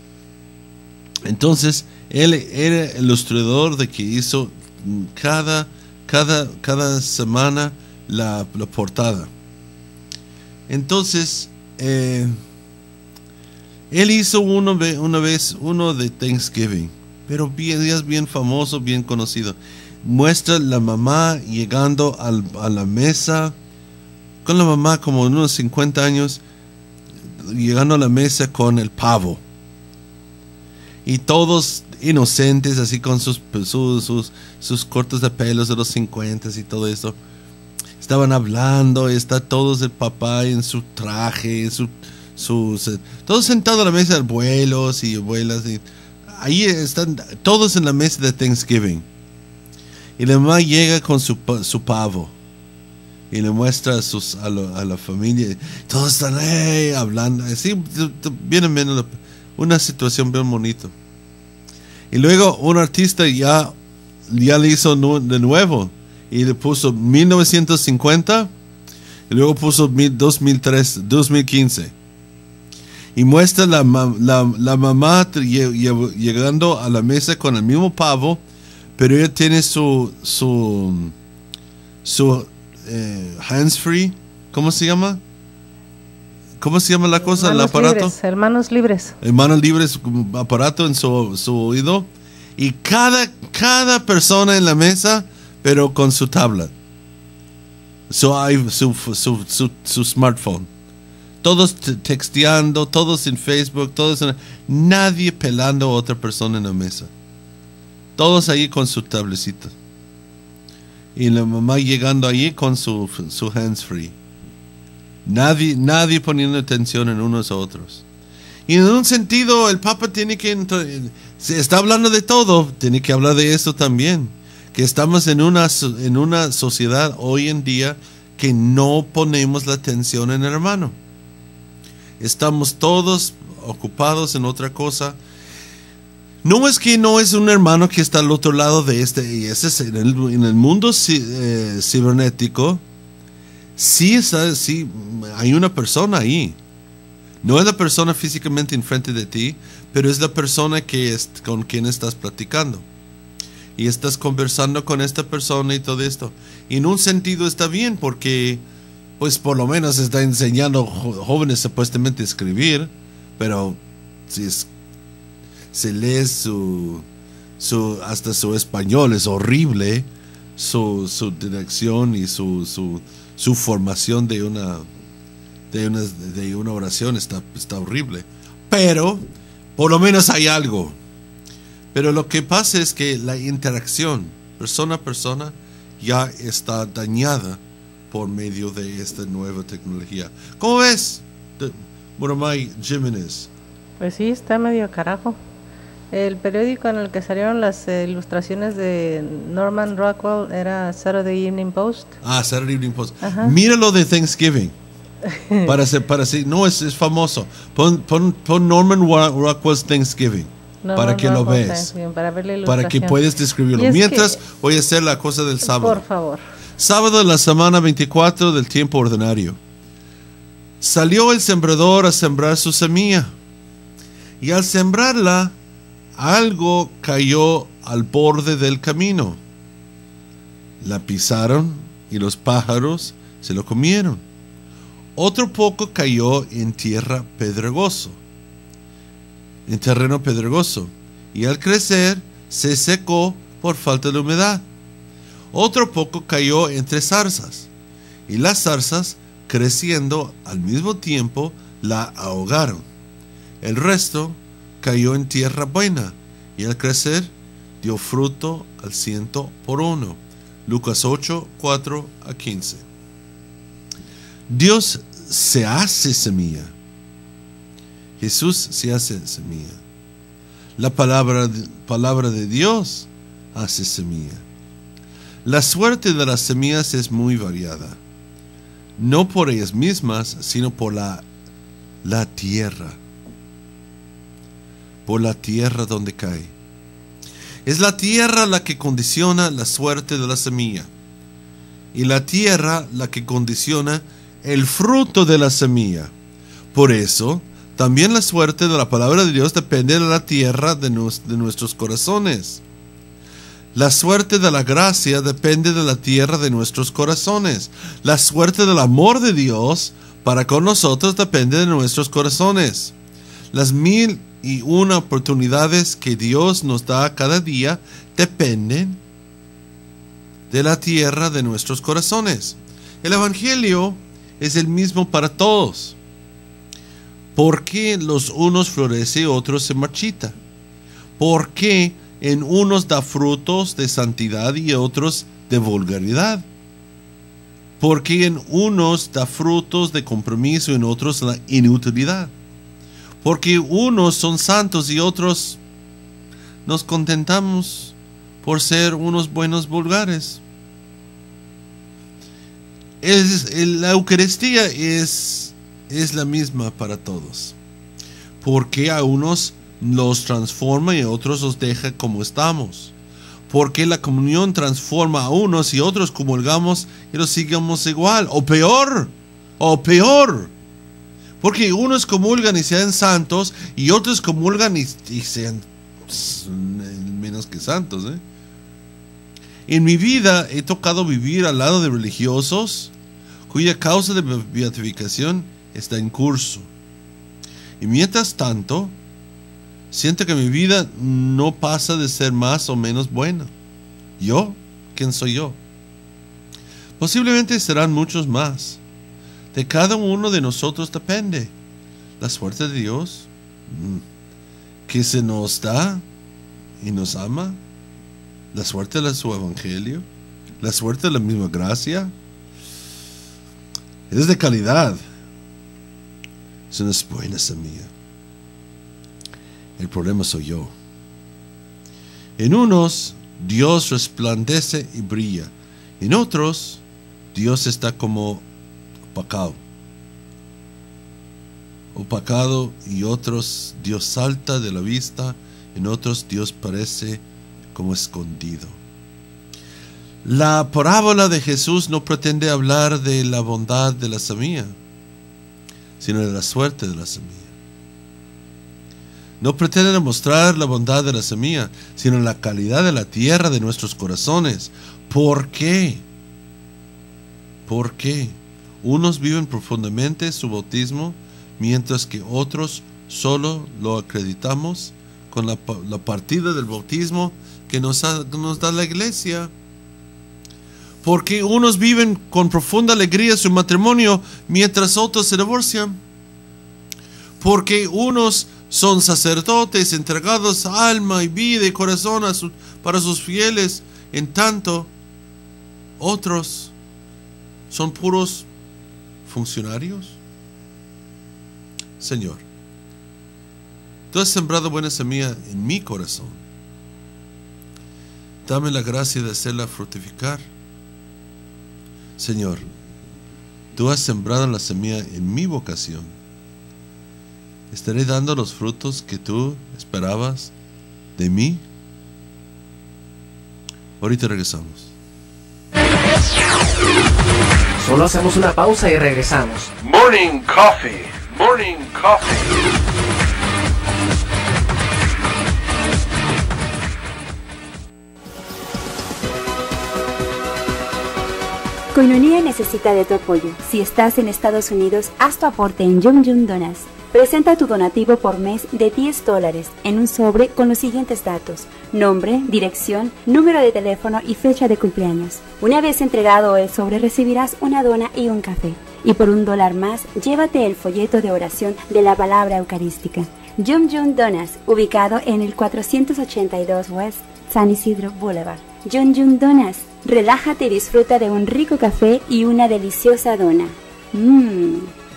Entonces él era el ilustrador de que hizo cada cada cada semana la, la portada. Entonces eh, él hizo uno una vez uno de Thanksgiving, pero bien, es bien famoso, bien conocido. Muestra la mamá llegando al, a la mesa, con la mamá como de unos cincuenta años, llegando a la mesa con el pavo. Y todos inocentes, así con sus, sus, sus, sus cortes de pelos de los cincuenta y todo eso. Estaban hablando, está todos el papá en su traje, en su... Sus, todos sentados a la mesa, abuelos y abuelas, y ahí están todos en la mesa de Thanksgiving, y la mamá llega con su, su pavo y le muestra a, sus, a, lo, a la familia, todos están hey, hablando así, viene menos una situación bien bonita. Y luego un artista ya, ya le hizo nu, de nuevo y le puso mil novecientos cincuenta y luego puso dos mil tres, dos mil quince. Y muestra la, la, la mamá llegando a la mesa con el mismo pavo, pero ella tiene su su su eh, hands free, ¿cómo se llama? ¿Cómo se llama la cosa? Manos el aparato. Libres, hermanos libres. Hermanos libres, aparato en su, su oído. Y cada, cada persona en la mesa, pero con su tablet. Su, su, su, su, su smartphone. Todos texteando, todos en Facebook, todos en, nadie pelando a otra persona en la mesa. Todos ahí con su tablecita. Y la mamá llegando ahí con su, su hands free. Nadie, nadie poniendo atención en unos a otros. Y en un sentido, el Papa tiene que... Se está hablando de todo, tiene que hablar de eso también. Que estamos en una, en una sociedad hoy en día que no ponemos la atención en el hermano. estamos todos ocupados en otra cosa. No es que no es un hermano que está al otro lado de este, y ese es en el, en el mundo eh, cibernético, sí, está, sí hay una persona ahí. No es la persona físicamente enfrente de ti, pero es la persona que es, con quien estás platicando. Y estás conversando con esta persona y todo esto. Y en un sentido está bien porque, pues por lo menos está enseñando jo- jóvenes supuestamente a escribir, pero si es, se lee su, su, hasta su español es horrible, su, su dirección y su, su, su formación de una, de una, de una oración está, está horrible. Pero por lo menos hay algo. Pero lo que pasa es que la interacción persona a persona ya está dañada por medio de esta nueva tecnología. ¿Cómo ves, Muramay Jiménez? Pues sí, está medio carajo. El periódico en el que salieron las eh, ilustraciones de Norman Rockwell era Saturday Evening Post. Ah, Saturday Evening Post. Ajá. Míralo de Thanksgiving. para ser, para ser, no, es, es famoso. Pon, pon, pon Norman Rockwell's Thanksgiving. No, para no, que no, lo no, ves, para, ver la para que puedas describirlo. Mientras que, voy a hacer la cosa del sábado. Por favor. Sábado de la semana veinticuatro del tiempo ordinario. Salió el sembrador a sembrar su semilla. Y al sembrarla, algo cayó al borde del camino. La pisaron y los pájaros se lo comieron. Otro poco cayó en tierra pedregoso. En terreno pedregoso, y al crecer se secó por falta de humedad. Otro poco cayó entre zarzas, y las zarzas, creciendo al mismo tiempo, la ahogaron. El resto cayó en tierra buena, y al crecer dio fruto al ciento por uno. Lucas ocho, cuatro a quince. Dios se hace semilla. Jesús se hace semilla. La palabra de, palabra de Dios hace semilla. La suerte de las semillas es muy variada. No por ellas mismas, sino por la, la tierra. Por la tierra donde cae. Es la tierra la que condiciona la suerte de la semilla. Y la tierra la que condiciona el fruto de la semilla. Por eso, también la suerte de la palabra de Dios depende de la tierra de, nos, de nuestros corazones. La suerte de la gracia depende de la tierra de nuestros corazones. La suerte del amor de Dios para con nosotros depende de nuestros corazones. Las mil y una oportunidades que Dios nos da cada día dependen de la tierra de nuestros corazones. El Evangelio es el mismo para todos. ¿Por qué los unos florecen y otros se marchitan? ¿Por qué en unos da frutos de santidad y otros de vulgaridad? ¿Por qué en unos da frutos de compromiso y en otros la inutilidad? ¿Por qué unos son santos y otros nos contentamos por ser unos buenos vulgares? Es, la Eucaristía es... es la misma para todos. Porque a unos los transforma y a otros los deja como estamos. Porque la comunión transforma a unos y otros comulgamos y los sigamos igual. O peor. O peor. Porque unos comulgan y sean santos y otros comulgan y, y sean menos que santos. ¿eh? En mi vida he tocado vivir al lado de religiosos cuya causa de beatificación está en curso. Y mientras tanto, siento que mi vida no pasa de ser más o menos buena. ¿Yo? ¿Quién soy yo? Posiblemente serán muchos más. De cada uno de nosotros depende la suerte de Dios, que se nos da y nos ama, la suerte de su evangelio, la suerte de la misma gracia. Es de calidad. Es una buena semilla. El problema soy yo. En unos, Dios resplandece y brilla. En otros, Dios está como opacado. opacado y otros Dios salta de la vista, en otros Dios parece como escondido. La parábola de Jesús no pretende hablar de la bondad de la semilla, sino de la suerte de la semilla. No pretende demostrar la bondad de la semilla, sino la calidad de la tierra de nuestros corazones. ¿Por qué? ¿Por qué? Unos viven profundamente su bautismo, mientras que otros solo lo acreditamos con la, la partida del bautismo que nos, ha, nos da la iglesia. Porque unos viven con profunda alegría su matrimonio, mientras otros se divorcian. Porque unos son sacerdotes entregados alma y vida y corazón a su, para sus fieles, en tanto otros son puros funcionarios. Señor, tú has sembrado buena semilla en mi corazón. Dame la gracia de hacerla fructificar. Señor, tú has sembrado la semilla en mi vocación. ¿Estaré dando los frutos que tú esperabas de mí? Ahorita regresamos. Solo hacemos una pausa y regresamos. Morning Coffee. Morning Coffee. Koinonia necesita de tu apoyo. Si estás en Estados Unidos, haz tu aporte en Yum Yum Donas. Presenta tu donativo por mes de diez dólares en un sobre con los siguientes datos: nombre, dirección, número de teléfono y fecha de cumpleaños. Una vez entregado el sobre, recibirás una dona y un café. Y por un dólar más, llévate el folleto de oración de la palabra eucarística. Yum Yum Donas, ubicado en el cuatrocientos ochenta y dos West San Isidro Boulevard. Yum Yum Donas, relájate y disfruta de un rico café y una deliciosa dona. Mmm.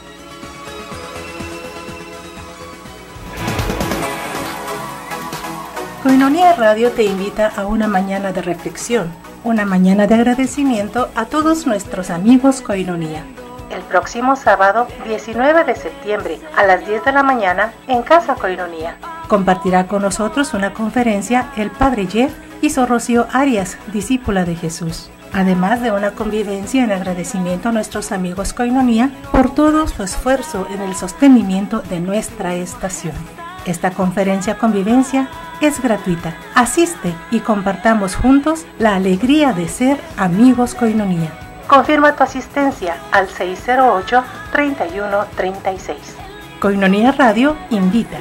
Koinonia Radio te invita a una mañana de reflexión, una mañana de agradecimiento a todos nuestros amigos Koinonia. El próximo sábado, diecinueve de septiembre, a las diez de la mañana, en Casa Koinonia. Compartirá con nosotros una conferencia el Padre Jeff y Sor Rocío Arias, discípula de Jesús. Además de una convivencia en agradecimiento a nuestros amigos Koinonia por todo su esfuerzo en el sostenimiento de nuestra estación. Esta conferencia convivencia es gratuita. Asiste y compartamos juntos la alegría de ser amigos Koinonia. Confirma tu asistencia al seis cero ocho, tres uno tres seis. Koinonia Radio invita.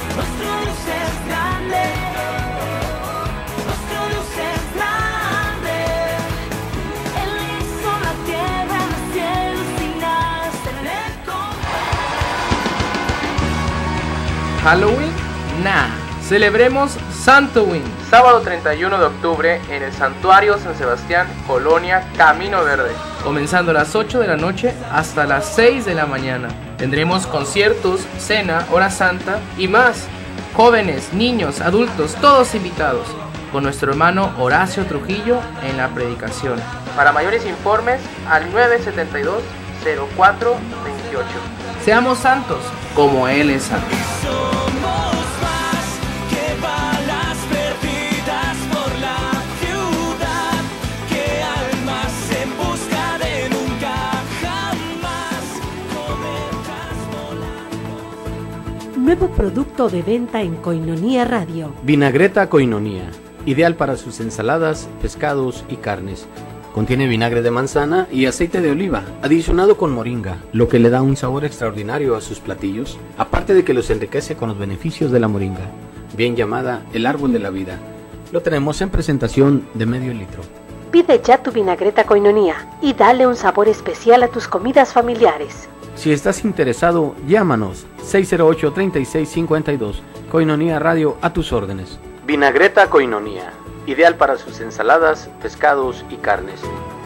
Halloween, nah. Celebremos Santoween, sábado treinta y uno de octubre en el Santuario San Sebastián, Colonia Camino Verde, comenzando a las ocho de la noche hasta las seis de la mañana. Tendremos conciertos, cena, hora santa y más. Jóvenes, niños, adultos, todos invitados, con nuestro hermano Horacio Trujillo en la predicación. Para mayores informes al nueve siete dos, cero cuatro dos ocho. Seamos santos como Él es santo. Nuevo producto de venta en Koinonia Radio. Vinagreta Koinonia, ideal para sus ensaladas, pescados y carnes. Contiene vinagre de manzana y aceite de oliva, adicionado con moringa, lo que le da un sabor extraordinario a sus platillos, aparte de que los enriquece con los beneficios de la moringa, bien llamada el árbol de la vida. Lo tenemos en presentación de medio litro. Pide ya tu vinagreta Koinonia y dale un sabor especial a tus comidas familiares. Si estás interesado, llámanos seis cero ocho, tres seis cinco dos. Koinonia Radio a tus órdenes. Vinagreta Koinonia, ideal para sus ensaladas, pescados y carnes.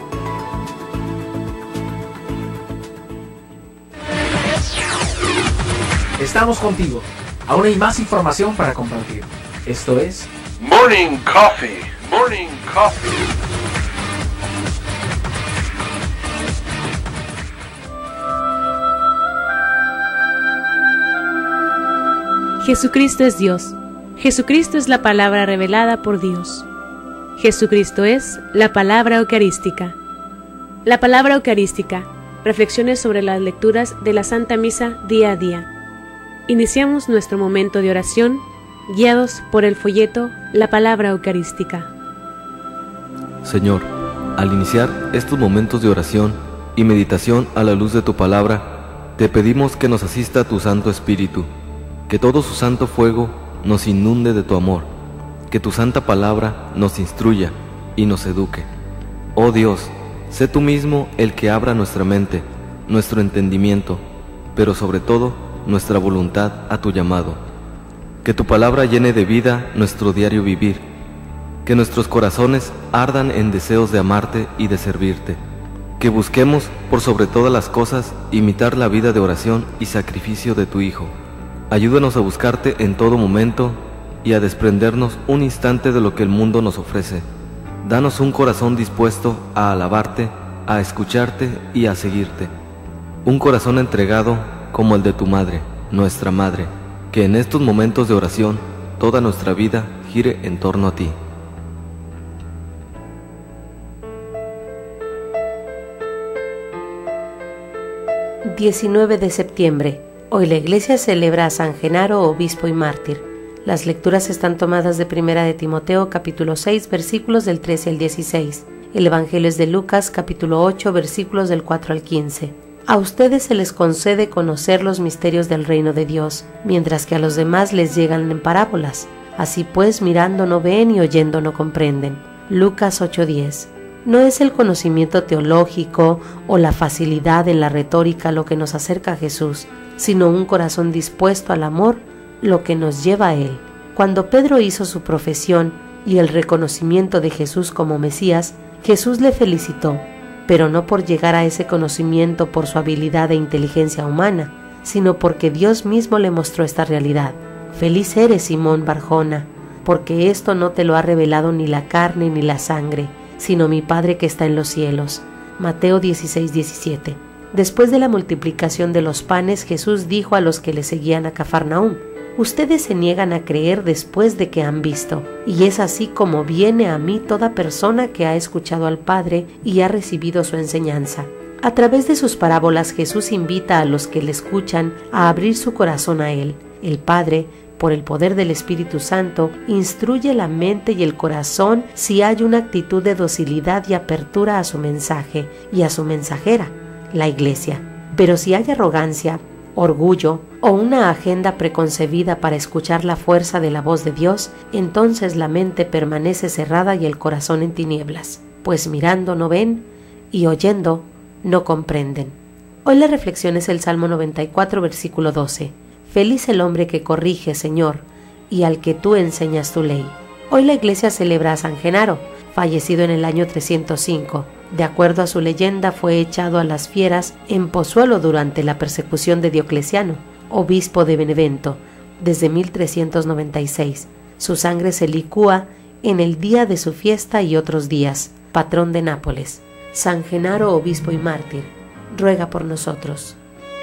Estamos contigo. Aún hay más información para compartir. Esto es Morning Coffee. Morning Coffee. Jesucristo es Dios. Jesucristo es la palabra revelada por Dios. Jesucristo es la palabra eucarística. La palabra eucarística. Reflexiones sobre las lecturas de la Santa Misa día a día. Iniciamos nuestro momento de oración, guiados por el folleto La palabra eucarística. Señor, al iniciar estos momentos de oración y meditación a la luz de tu palabra, te pedimos que nos asista tu Santo Espíritu, que todo su santo fuego nos inunde de tu amor, que tu santa palabra nos instruya y nos eduque. Oh Dios, sé tú mismo el que abra nuestra mente, nuestro entendimiento, pero sobre todo nuestra voluntad a tu llamado. Que tu palabra llene de vida nuestro diario vivir, que nuestros corazones ardan en deseos de amarte y de servirte, que busquemos por sobre todas las cosas imitar la vida de oración y sacrificio de tu Hijo. Ayúdanos a buscarte en todo momento y a desprendernos un instante de lo que el mundo nos ofrece. Danos un corazón dispuesto a alabarte, a escucharte y a seguirte. Un corazón entregado como el de tu Madre, nuestra Madre, que en estos momentos de oración toda nuestra vida gire en torno a ti. diecinueve de septiembre. Hoy la Iglesia celebra a San Genaro, obispo y mártir. Las lecturas están tomadas de Primera de Timoteo, capítulo seis, versículos del trece al dieciséis. El Evangelio es de Lucas, capítulo ocho, versículos del cuatro al quince. A ustedes se les concede conocer los misterios del reino de Dios, mientras que a los demás les llegan en parábolas. Así pues, mirando no ven y oyendo no comprenden. Lucas ocho diez. No es el conocimiento teológico o la facilidad en la retórica lo que nos acerca a Jesús, sino un corazón dispuesto al amor lo que nos lleva a Él. Cuando Pedro hizo su profesión y el reconocimiento de Jesús como Mesías, Jesús le felicitó, pero no por llegar a ese conocimiento por su habilidad e inteligencia humana, sino porque Dios mismo le mostró esta realidad. Feliz eres, Simón Barjona, porque esto no te lo ha revelado ni la carne ni la sangre, sino mi Padre que está en los cielos. Mateo dieciséis diecisiete. Después de la multiplicación de los panes, Jesús dijo a los que le seguían a Cafarnaúm: ustedes se niegan a creer después de que han visto, y es así como viene a mí toda persona que ha escuchado al Padre y ha recibido su enseñanza. A través de sus parábolas, Jesús invita a los que le escuchan a abrir su corazón a Él. El Padre, por el poder del Espíritu Santo, instruye la mente y el corazón si hay una actitud de docilidad y apertura a su mensaje y a su mensajera, la Iglesia. Pero si hay arrogancia, orgullo o una agenda preconcebida para escuchar la fuerza de la voz de Dios, entonces la mente permanece cerrada y el corazón en tinieblas, pues mirando no ven y oyendo no comprenden. Hoy la reflexión es el Salmo noventa y cuatro, versículo doce. Feliz el hombre que corrige, Señor, y al que tú enseñas tu ley. Hoy la Iglesia celebra a San Genaro, fallecido en el año trescientos cinco. De acuerdo a su leyenda, fue echado a las fieras en Pozuelo durante la persecución de Diocleciano, obispo de Benevento, desde mil trescientos noventa y seis. Su sangre se licúa en el día de su fiesta y otros días, patrón de Nápoles. San Genaro, obispo y mártir, ruega por nosotros.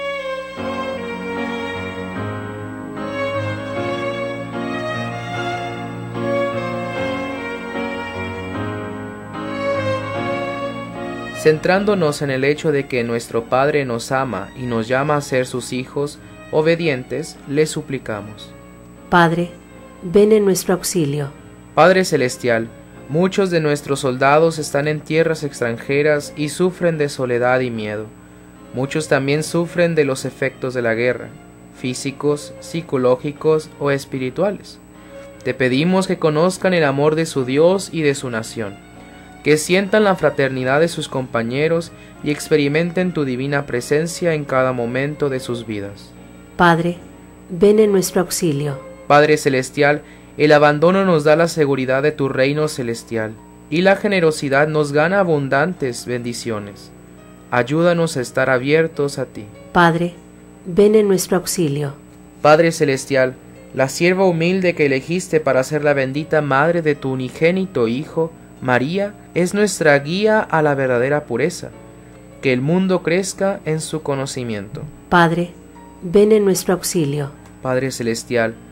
Centrándonos en el hecho de que nuestro Padre nos ama y nos llama a ser sus hijos obedientes, le suplicamos. Padre, ven en nuestro auxilio. Padre Celestial, muchos de nuestros soldados están en tierras extranjeras y sufren de soledad y miedo. Muchos también sufren de los efectos de la guerra, físicos, psicológicos o espirituales. Te pedimos que conozcan el amor de su Dios y de su nación, que sientan la fraternidad de sus compañeros y experimenten tu divina presencia en cada momento de sus vidas. Padre, ven en nuestro auxilio. Padre Celestial, el abandono nos da la seguridad de tu reino celestial, y la generosidad nos gana abundantes bendiciones. Ayúdanos a estar abiertos a ti. Padre, ven en nuestro auxilio. Padre Celestial, la sierva humilde que elegiste para ser la bendita madre de tu unigénito Hijo, María, es nuestra guía a la verdadera pureza. Que el mundo crezca en su conocimiento. Padre, ven en nuestro auxilio. Padre Celestial,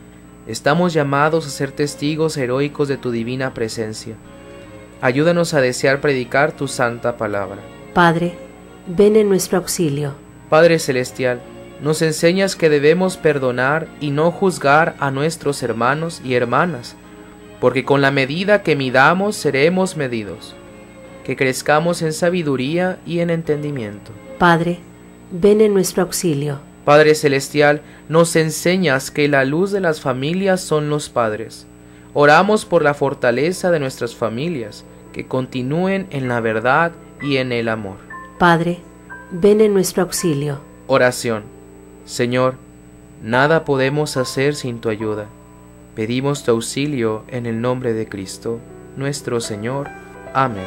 Estamos llamados a ser testigos heroicos de tu divina presencia. Ayúdanos a desear predicar tu santa palabra. Padre, ven en nuestro auxilio. Padre Celestial, nos enseñas que debemos perdonar y no juzgar a nuestros hermanos y hermanas, porque con la medida que midamos seremos medidos. Que crezcamos en sabiduría y en entendimiento. Padre, ven en nuestro auxilio. Padre Celestial, nos enseñas que la luz de las familias son los padres. Oramos por la fortaleza de nuestras familias, que continúen en la verdad y en el amor. Padre, ven en nuestro auxilio. Oración. Señor, nada podemos hacer sin tu ayuda. Pedimos tu auxilio en el nombre de Cristo, nuestro Señor. Amén.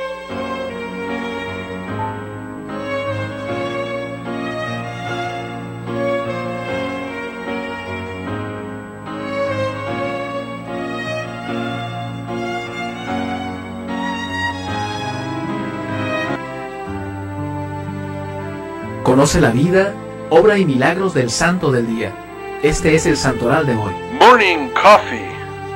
Conoce la vida, obra y milagros del santo del día. Este es el santoral de hoy. Morning Coffee.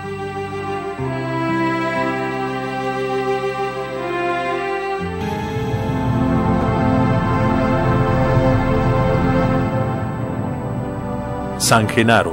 San Genaro.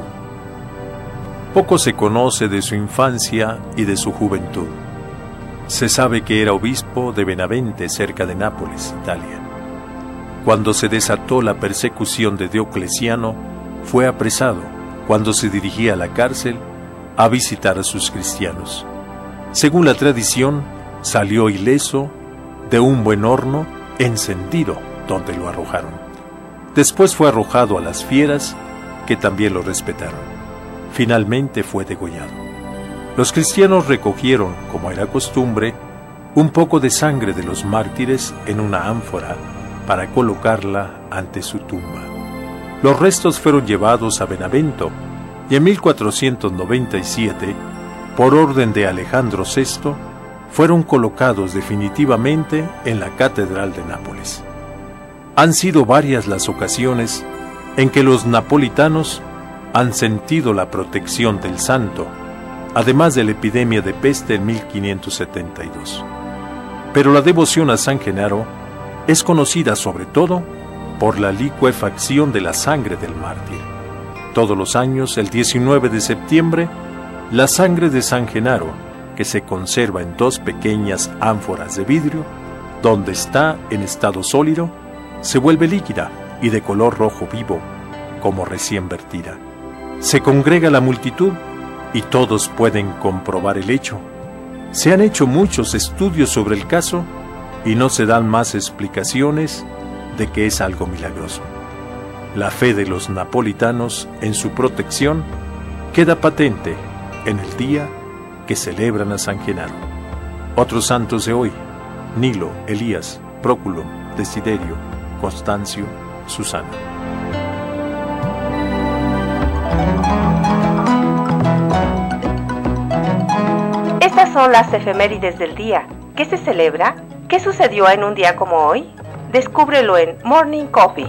Poco se conoce de su infancia y de su juventud. Se sabe que era obispo de Benavente, cerca de Nápoles, Italia. Cuando se desató la persecución de Diocleciano, fue apresado cuando se dirigía a la cárcel a visitar a sus cristianos. Según la tradición, salió ileso de un buen horno encendido donde lo arrojaron. Después fue arrojado a las fieras, que también lo respetaron. Finalmente fue degollado. Los cristianos recogieron, como era costumbre, un poco de sangre de los mártires en una ánfora para colocarla ante su tumba. Los restos fueron llevados a Benavento y en mil cuatrocientos noventa y siete, por orden de Alejandro sexto, fueron colocados definitivamente en la Catedral de Nápoles. Han sido varias las ocasiones en que los napolitanos han sentido la protección del santo, además de la epidemia de peste en mil quinientos setenta y dos. Pero la devoción a San Genaro es conocida sobre todo por la licuefacción de la sangre del mártir. Todos los años, el diecinueve de septiembre, la sangre de San Genaro, que se conserva en dos pequeñas ánforas de vidrio, donde está en estado sólido, se vuelve líquida y de color rojo vivo, como recién vertida. Se congrega la multitud y todos pueden comprobar el hecho. Se han hecho muchos estudios sobre el caso y no se dan más explicaciones de que es algo milagroso. La fe de los napolitanos en su protección queda patente en el día que celebran a San Genaro. Otros santos de hoy: Nilo, Elías, Próculo, Desiderio, Constancio, Susana. Estas son las efemérides del día. ¿Qué se celebra? ¿Qué sucedió en un día como hoy? Descúbrelo en Morning Coffee.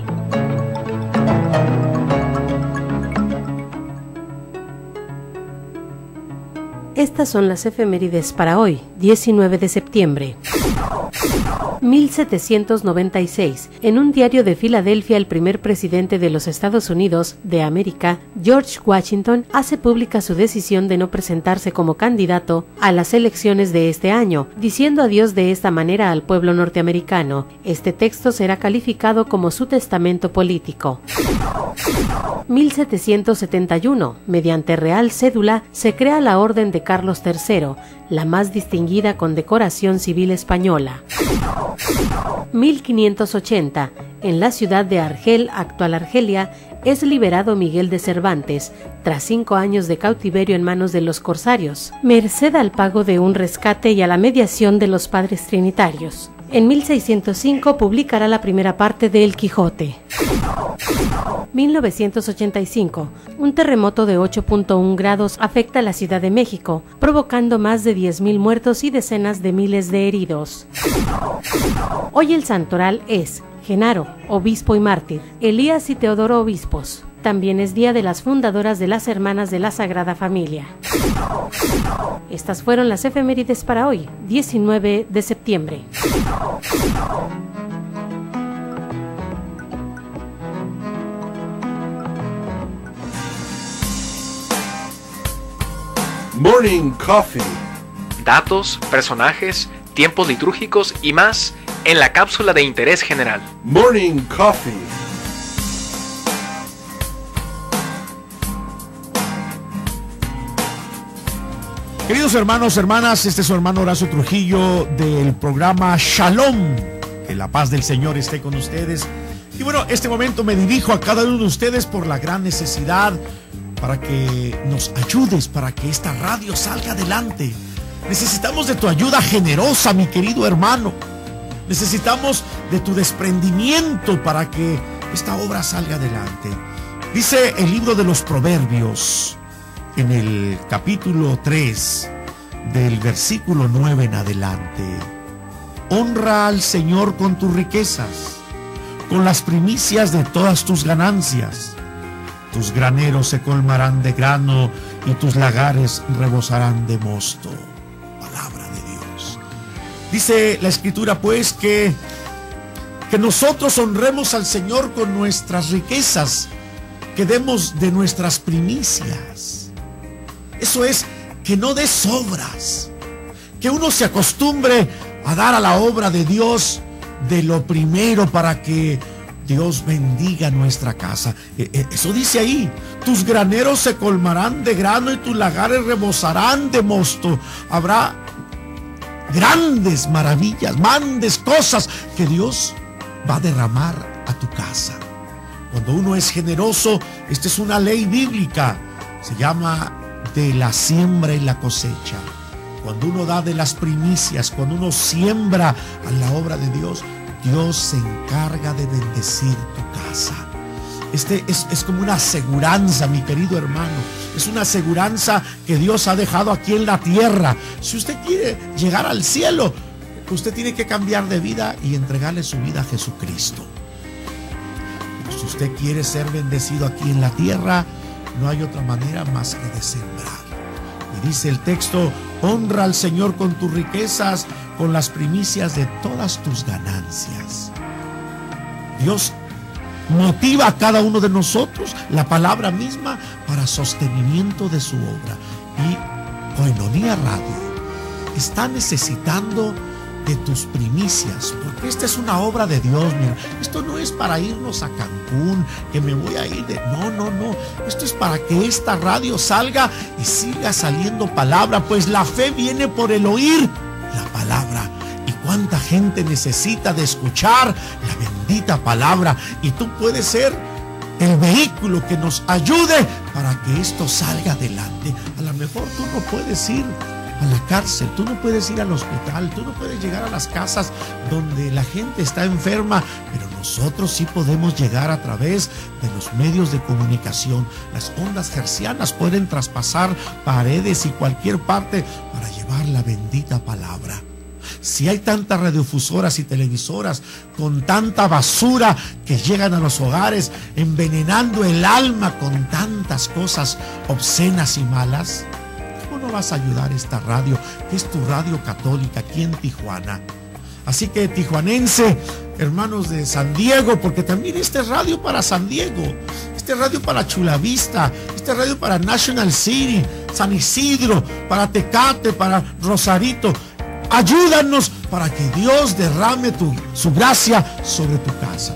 Estas son las efemérides para hoy, diecinueve de septiembre. mil setecientos noventa y seis, en un diario de Filadelfia, el primer presidente de los Estados Unidos de América, George Washington, hace pública su decisión de no presentarse como candidato a las elecciones de este año, diciendo adiós de esta manera al pueblo norteamericano. Este texto será calificado como su testamento político. mil setecientos setenta y uno, mediante real cédula, se crea la Orden de Carlos tercero, la más distinguida condecoración civil española. mil quinientos ochenta, en la ciudad de Argel, actual Argelia, es liberado Miguel de Cervantes, tras cinco años de cautiverio en manos de los corsarios, merced al pago de un rescate y a la mediación de los padres trinitarios. En mil seiscientos cinco publicará la primera parte de El Quijote. mil novecientos ochenta y cinco. Un terremoto de ocho punto uno grados afecta a la Ciudad de México, provocando más de diez mil muertos y decenas de miles de heridos. Hoy el santoral es Genaro, obispo y mártir; Elías y Teodoro, obispos; también es día de las fundadoras de las Hermanas de la Sagrada Familia. Estas fueron las efemérides para hoy, diecinueve de septiembre. Morning Coffee. Datos, personajes, tiempos litúrgicos y más en la cápsula de interés general. Morning Coffee. Queridos hermanos, hermanas, este es su hermano Horacio Trujillo del programa Shalom. Que la paz del Señor esté con ustedes. Y bueno, este momento me dirijo a cada uno de ustedes por la gran necesidad para que nos ayudes, para que esta radio salga adelante. Necesitamos de tu ayuda generosa, mi querido hermano. Necesitamos de tu desprendimiento para que esta obra salga adelante. Dice el libro de los Proverbios, en el capítulo tres, del versículo nueve en adelante: honra al Señor con tus riquezas, con las primicias de todas tus ganancias. Tus graneros se colmarán de grano y tus lagares rebosarán de mosto. Palabra de Dios. Dice la Escritura, pues, que, que nosotros honremos al Señor con nuestras riquezas, que demos de nuestras primicias. Eso es, que no des sobras, que uno se acostumbre a dar a la obra de Dios de lo primero para que Dios bendiga nuestra casa. Eso dice ahí: tus graneros se colmarán de grano y tus lagares rebosarán de mosto. Habrá grandes maravillas, grandes cosas que Dios va a derramar a tu casa. Cuando uno es generoso, esta es una ley bíblica, se llama de la siembra y la cosecha. Cuando uno da de las primicias, cuando uno siembra a la obra de Dios, Dios se encarga de bendecir tu casa. Este es, es como una aseguranza, mi querido hermano. Es una aseguranza que Dios ha dejado aquí en la tierra. Si usted quiere llegar al cielo, usted tiene que cambiar de vida y entregarle su vida a Jesucristo. Si usted quiere ser bendecido aquí en la tierra, no hay otra manera más que de sembrar. Y dice el texto: honra al Señor con tus riquezas, con las primicias de todas tus ganancias. Dios motiva a cada uno de nosotros, la palabra misma, para sostenimiento de su obra. Y Koinonia Radio está necesitando de tus primicias, porque esta es una obra de Dios. Mira, esto no es para irnos a Cancún, que me voy a ir de... No, no, no. Esto es para que esta radio salga y siga saliendo palabra, pues la fe viene por el oír la palabra. Y cuánta gente necesita de escuchar la bendita palabra. Y tú puedes ser el vehículo que nos ayude para que esto salga adelante. A lo mejor tú no puedes ir a la cárcel, tú no puedes ir al hospital, tú no puedes llegar a las casas donde la gente está enferma, pero nosotros sí podemos llegar a través de los medios de comunicación. Las ondas hercianas pueden traspasar paredes y cualquier parte para llevar la bendita palabra. Si hay tantas radiofusoras y televisoras con tanta basura que llegan a los hogares, envenenando el alma con tantas cosas obscenas y malas, ¿cómo no vas a ayudar esta radio, que es tu radio católica aquí en Tijuana? Así que, tijuanense, hermanos de San Diego, porque también este es radio para San Diego, este es radio para Chula Vista, este es radio para National City, San Isidro, para Tecate, para Rosarito. Ayúdanos para que Dios derrame tu, su gracia sobre tu casa.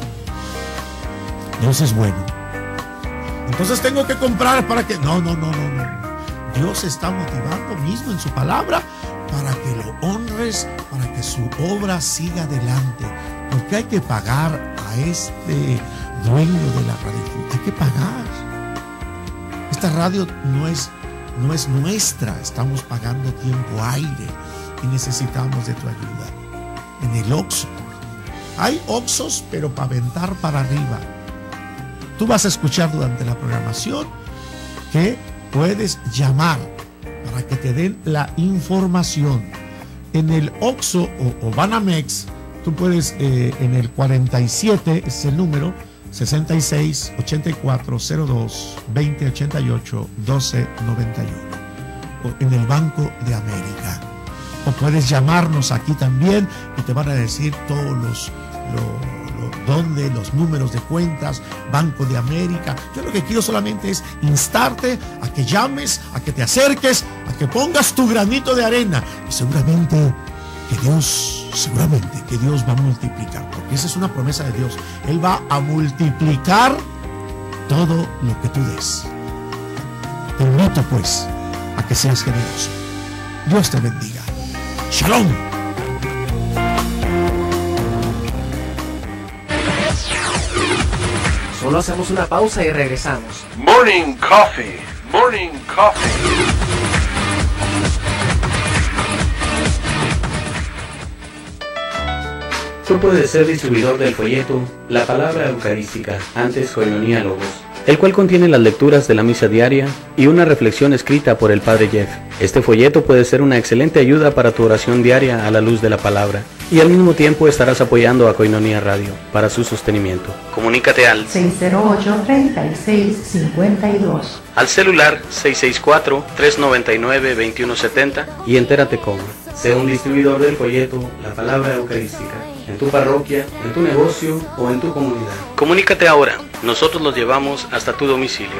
Dios es bueno. Entonces tengo que comprar para que... No, no, no, no, no. Dios está motivando mismo en su palabra para que lo honres, para que su obra siga adelante. Porque hay que pagar a este dueño de la radio. Hay que pagar. Esta radio no es, no es nuestra. Estamos pagando tiempo aire y necesitamos de tu ayuda. En el Oxxo. Hay Oxxos, pero para aventar para arriba. Tú vas a escuchar durante la programación que puedes llamar para que te den la información. En el Oxxo o, o Banamex, tú puedes, eh, en el cuarenta y siete, es el número, sesenta y seis, ochenta y cuatro, cero dos, veinte, ochenta y ocho, doce, noventa y uno. O en el Banco de América. O puedes llamarnos aquí también y te van a decir todos los, lo, lo, dónde, los números de cuentas, Banco de América. Yo lo que quiero solamente es instarte a que llames, a que te acerques, a que pongas tu granito de arena. Y seguramente que Dios, seguramente que Dios va a multiplicar, porque esa es una promesa de Dios. Él va a multiplicar todo lo que tú des. Te invito pues a que seas generoso. Dios te bendiga. Shalom. Solo hacemos una pausa y regresamos. Morning Coffee, Morning Coffee. Tú puedes ser distribuidor del folleto La Palabra Eucarística, antes Koinonia Logos, el cual contiene las lecturas de la misa diaria y una reflexión escrita por el Padre Jeff. Este folleto puede ser una excelente ayuda para tu oración diaria a la luz de la palabra, y al mismo tiempo estarás apoyando a Koinonia Radio para su sostenimiento. Comunícate al seis cero ocho, treinta y seis, cincuenta y dos, al celular seis seis cuatro, tres nueve nueve, dos uno siete cero y entérate cómo. Sé un distribuidor del folleto La Palabra Eucarística, en tu parroquia, en tu negocio o en tu comunidad. Comunícate ahora, nosotros los llevamos hasta tu domicilio.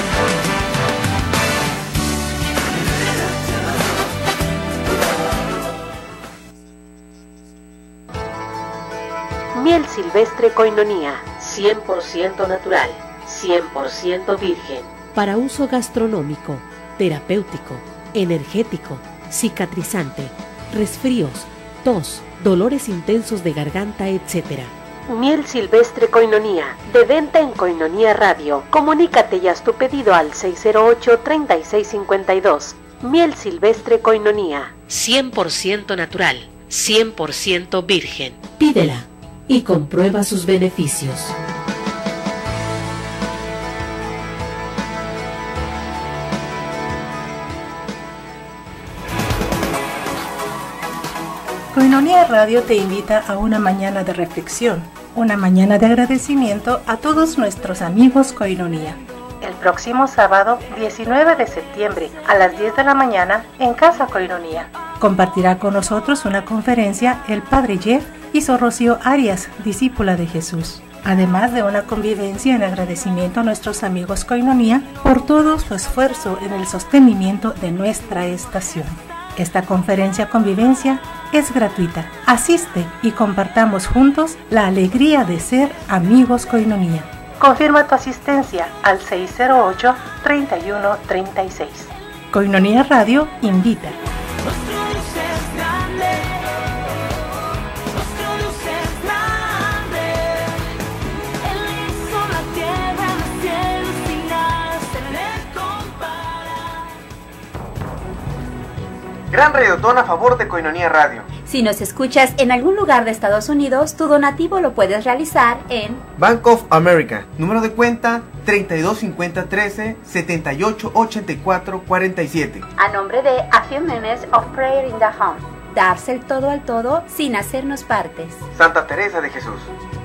Miel silvestre Koinonia, cien por ciento natural, cien por ciento virgen. Para uso gastronómico, terapéutico, energético, cicatrizante, resfríos, tos, dolores intensos de garganta, etcétera. Miel silvestre Koinonia, de venta en Koinonia Radio. Comunícate y haz tu pedido al seis cero ocho, treinta y seis, cincuenta y dos. Miel silvestre Koinonia, cien por ciento natural, cien por ciento virgen. Pídela y comprueba sus beneficios. Koinonia Radio te invita a una mañana de reflexión, una mañana de agradecimiento a todos nuestros amigos Koinonia. El próximo sábado, diecinueve de septiembre, a las diez de la mañana, en Casa Koinonia. Compartirá con nosotros una conferencia el Padre Jeff y Sor Rocío Arias, discípula de Jesús. Además de una convivencia en agradecimiento a nuestros amigos Koinonia por todo su esfuerzo en el sostenimiento de nuestra estación. Esta conferencia convivencia es gratuita. Asiste y compartamos juntos la alegría de ser amigos Koinonia. Confirma tu asistencia al seis cero ocho, treinta y uno, treinta y seis. Koinonia Radio invita. Gran radiotón a favor de Koinonia Radio. Si nos escuchas en algún lugar de Estados Unidos, tu donativo lo puedes realizar en Bank of America, número de cuenta treinta y dos cincuenta trece, setenta y ocho ochenta y cuatro cuarenta y siete. a nombre de A Few Minutes of Prayer in the Home. Darse el todo al todo sin hacernos partes. Santa Teresa de Jesús.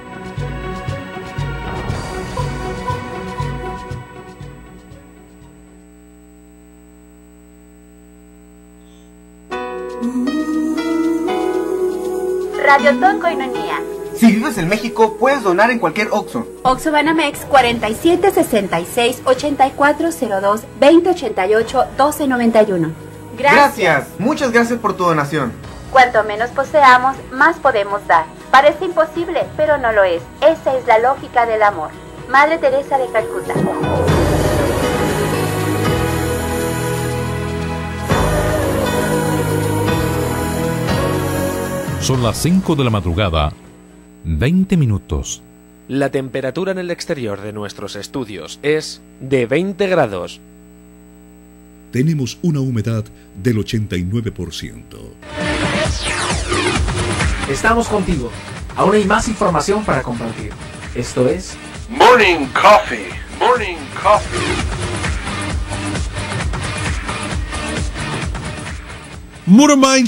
Radiotón Koinonia. Si vives en México, puedes donar en cualquier Oxxo. Oxxo Banamex cuarenta y siete, sesenta y seis, ochenta y cuatro, cero dos, veinte, ochenta y ocho, doce, noventa y uno. Gracias. Gracias. Muchas gracias por tu donación. Cuanto menos poseamos, más podemos dar. Parece imposible, pero no lo es. Esa es la lógica del amor. Madre Teresa de Calcuta. Son las cinco de la madrugada, veinte minutos. La temperatura en el exterior de nuestros estudios es de veinte grados. Tenemos una humedad del ochenta y nueve por ciento. Estamos contigo. Aún hay más información para compartir. Esto es Morning Coffee, Morning Coffee. Muramain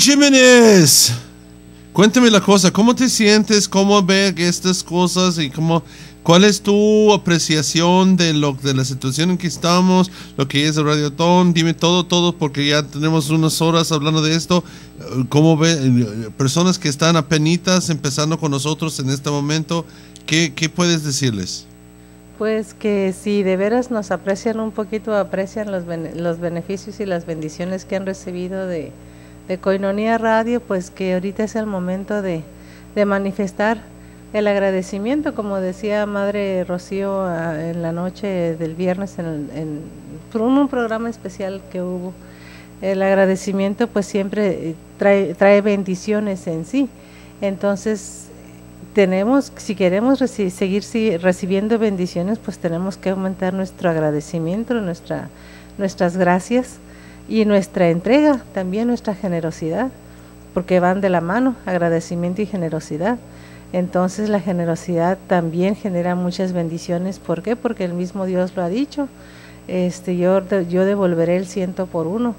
Jiménez, cuéntame la cosa, ¿cómo te sientes? ¿Cómo ve estas cosas? Y cómo ¿Cuál es tu apreciación de lo de la situación en que estamos, lo que es el Radiotón? Dime todo, todo, porque ya tenemos unas horas hablando de esto. ¿Cómo ve personas que están apenitas empezando con nosotros en este momento? ¿Qué, qué puedes decirles? Pues que si de veras nos aprecian un poquito, aprecian los, bene, los beneficios y las bendiciones que han recibido de, de Koinonia Radio, pues que ahorita es el momento de, de manifestar el agradecimiento, como decía Madre Rocío en la noche del viernes en, el, en por un, un programa especial que hubo. El agradecimiento pues siempre trae, trae bendiciones en sí. Entonces tenemos, si queremos reci seguir si, recibiendo bendiciones, pues tenemos que aumentar nuestro agradecimiento, nuestra, nuestras gracias y nuestra entrega, también nuestra generosidad, porque van de la mano, agradecimiento y generosidad. Entonces la generosidad también genera muchas bendiciones. ¿Por qué? Porque el mismo Dios lo ha dicho. Este, yo, yo devolveré el ciento por uno.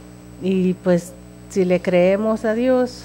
Y pues si le creemos a Dios,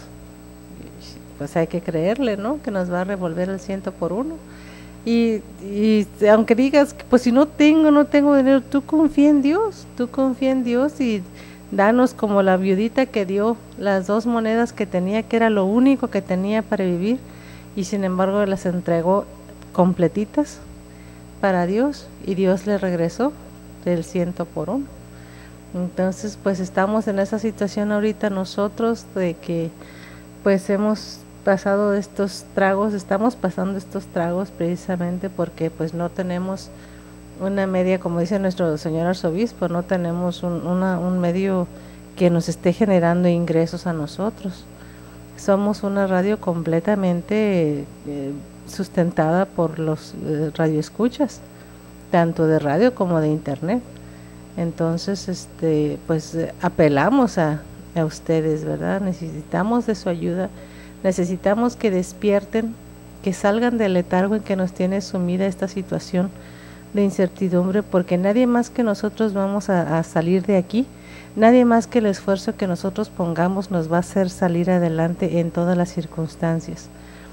pues hay que creerle, ¿no? Que nos va a revolver el ciento por uno. Y, y aunque digas, pues si no tengo, no tengo dinero, tú confía en Dios, tú confía en Dios y danos como la viudita que dio las dos monedas que tenía, que era lo único que tenía para vivir. Y sin embargo las entregó completitas para Dios y Dios le regresó del ciento por uno. Entonces pues estamos en esa situación ahorita nosotros de que pues hemos pasado estos tragos, estamos pasando estos tragos precisamente porque pues no tenemos una media, como dice nuestro señor arzobispo, no tenemos un, una, un medio que nos esté generando ingresos a nosotros. Somos una radio completamente eh, sustentada por los eh, radioescuchas, tanto de radio como de internet. Entonces, este, pues eh, apelamos a, a ustedes, ¿verdad? Necesitamos de su ayuda, necesitamos que despierten, que salgan del letargo en que nos tiene sumida esta situación de incertidumbre, porque nadie más que nosotros vamos a, a salir de aquí. Nadie más que el esfuerzo que nosotros pongamos nos va a hacer salir adelante en todas las circunstancias.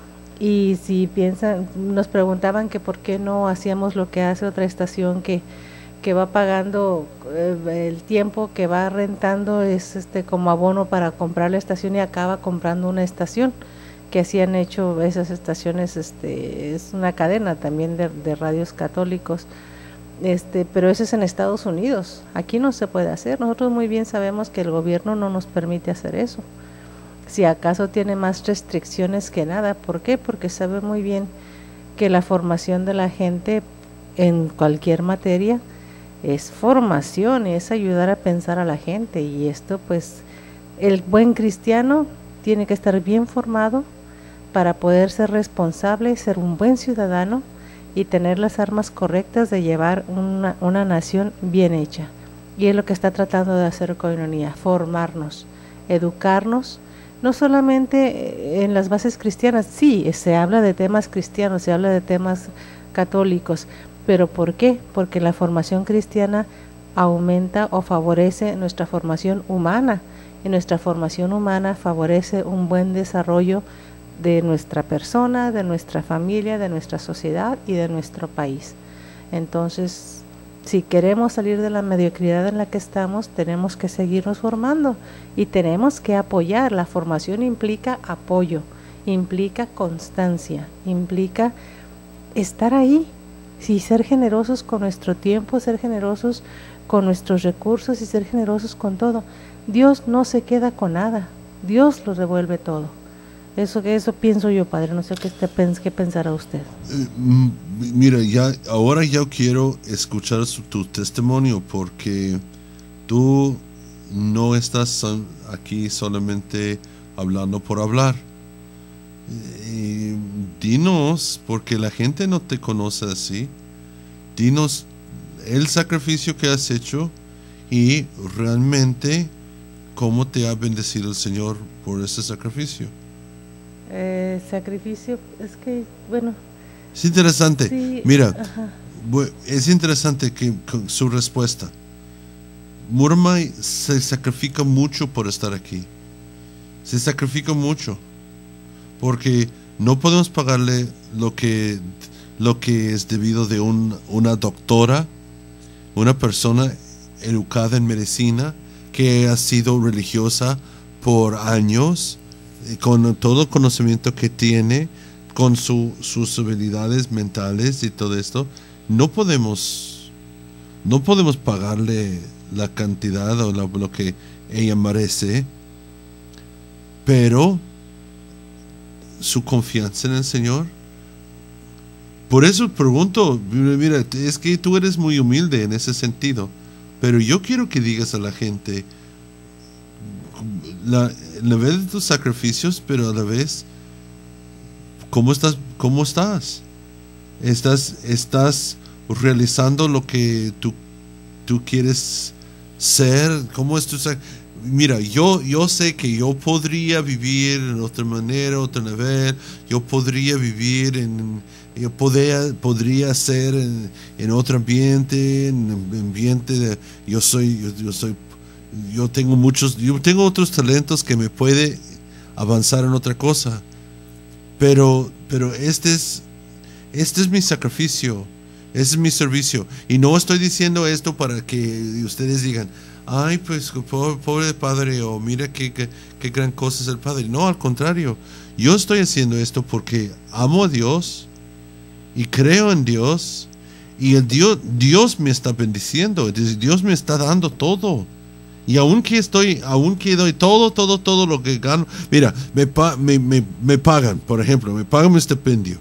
Y si piensan, nos preguntaban que por qué no hacíamos lo que hace otra estación que, que va pagando eh, el tiempo que va rentando es este como abono para comprar la estación y acaba comprando una estación, que así han hecho esas estaciones, este es una cadena también de, de radios católicos. Este, pero eso es en Estados Unidos, aquí no se puede hacer. Nosotros muy bien sabemos que el gobierno no nos permite hacer eso, si acaso tiene más restricciones que nada. ¿Por qué? Porque sabe muy bien que la formación de la gente en cualquier materia es formación, es ayudar a pensar a la gente, y esto pues el buen cristiano tiene que estar bien formado para poder ser responsable, ser un buen ciudadano y tener las armas correctas de llevar una, una nación bien hecha. Y es lo que está tratando de hacer Koinonia, formarnos, educarnos, no solamente en las bases cristianas. Sí, se habla de temas cristianos, se habla de temas católicos, pero ¿por qué? Porque la formación cristiana aumenta o favorece nuestra formación humana, y nuestra formación humana favorece un buen desarrollo de nuestra persona, de nuestra familia, de nuestra sociedad y de nuestro país. Entonces, si queremos salir de la mediocridad en la que estamos, tenemos que seguirnos formando y tenemos que apoyar. La formación implica apoyo, implica constancia, implica estar ahí, sí, ser generosos con nuestro tiempo, ser generosos con nuestros recursos y ser generosos con todo. Dios no se queda con nada, Dios lo revuelve todo. Eso que eso pienso yo, padre, no sé qué, qué pensará usted. Eh, mira, ya ahora ya quiero escuchar su, tu testimonio, porque tú no estás aquí solamente hablando por hablar. Eh, dinos, porque la gente no te conoce así, dinos el sacrificio que has hecho y realmente cómo te ha bendecido el Señor por ese sacrificio. Eh, sacrificio, es que, bueno. Es interesante. Sí, mira, ajá. Es interesante que con su respuesta. Murmay se sacrifica mucho por estar aquí. Se sacrifica mucho. Porque no podemos pagarle lo que lo que es debido de un, una doctora, una persona educada en medicina, que ha sido religiosa por años, con todo el conocimiento que tiene, con su, sus habilidades mentales y todo esto. No podemos, no podemos pagarle la cantidad o la, lo que ella merece, pero su confianza en el Señor. Por eso pregunto, mira, es que tú eres muy humilde en ese sentido, pero yo quiero que digas a la gente la, la vez de tus sacrificios, pero a la vez cómo estás, cómo estás, estás, estás realizando lo que tú, tú quieres ser. ¿Cómo es tu sac- Mira, yo, yo sé que yo podría vivir en otra manera, otro nivel. Yo podría vivir en, yo podría, podría ser en, en otro ambiente, en ambiente de, yo soy, yo, yo soy, yo tengo muchos, yo tengo otros talentos que me puede avanzar en otra cosa. Pero, pero este es, este es mi sacrificio, este es mi servicio. Y no estoy diciendo esto para que ustedes digan, ay, pues pobre, pobre padre, o mira qué, qué, qué gran cosa es el padre. No, al contrario, yo estoy haciendo esto porque amo a Dios y creo en Dios, y el Dios, Dios me está bendiciendo, Dios me está dando todo. Y aunque estoy, aunque doy todo, todo, todo lo que gano, mira, me, pa, me, me, me pagan, por ejemplo, me pagan mi estipendio,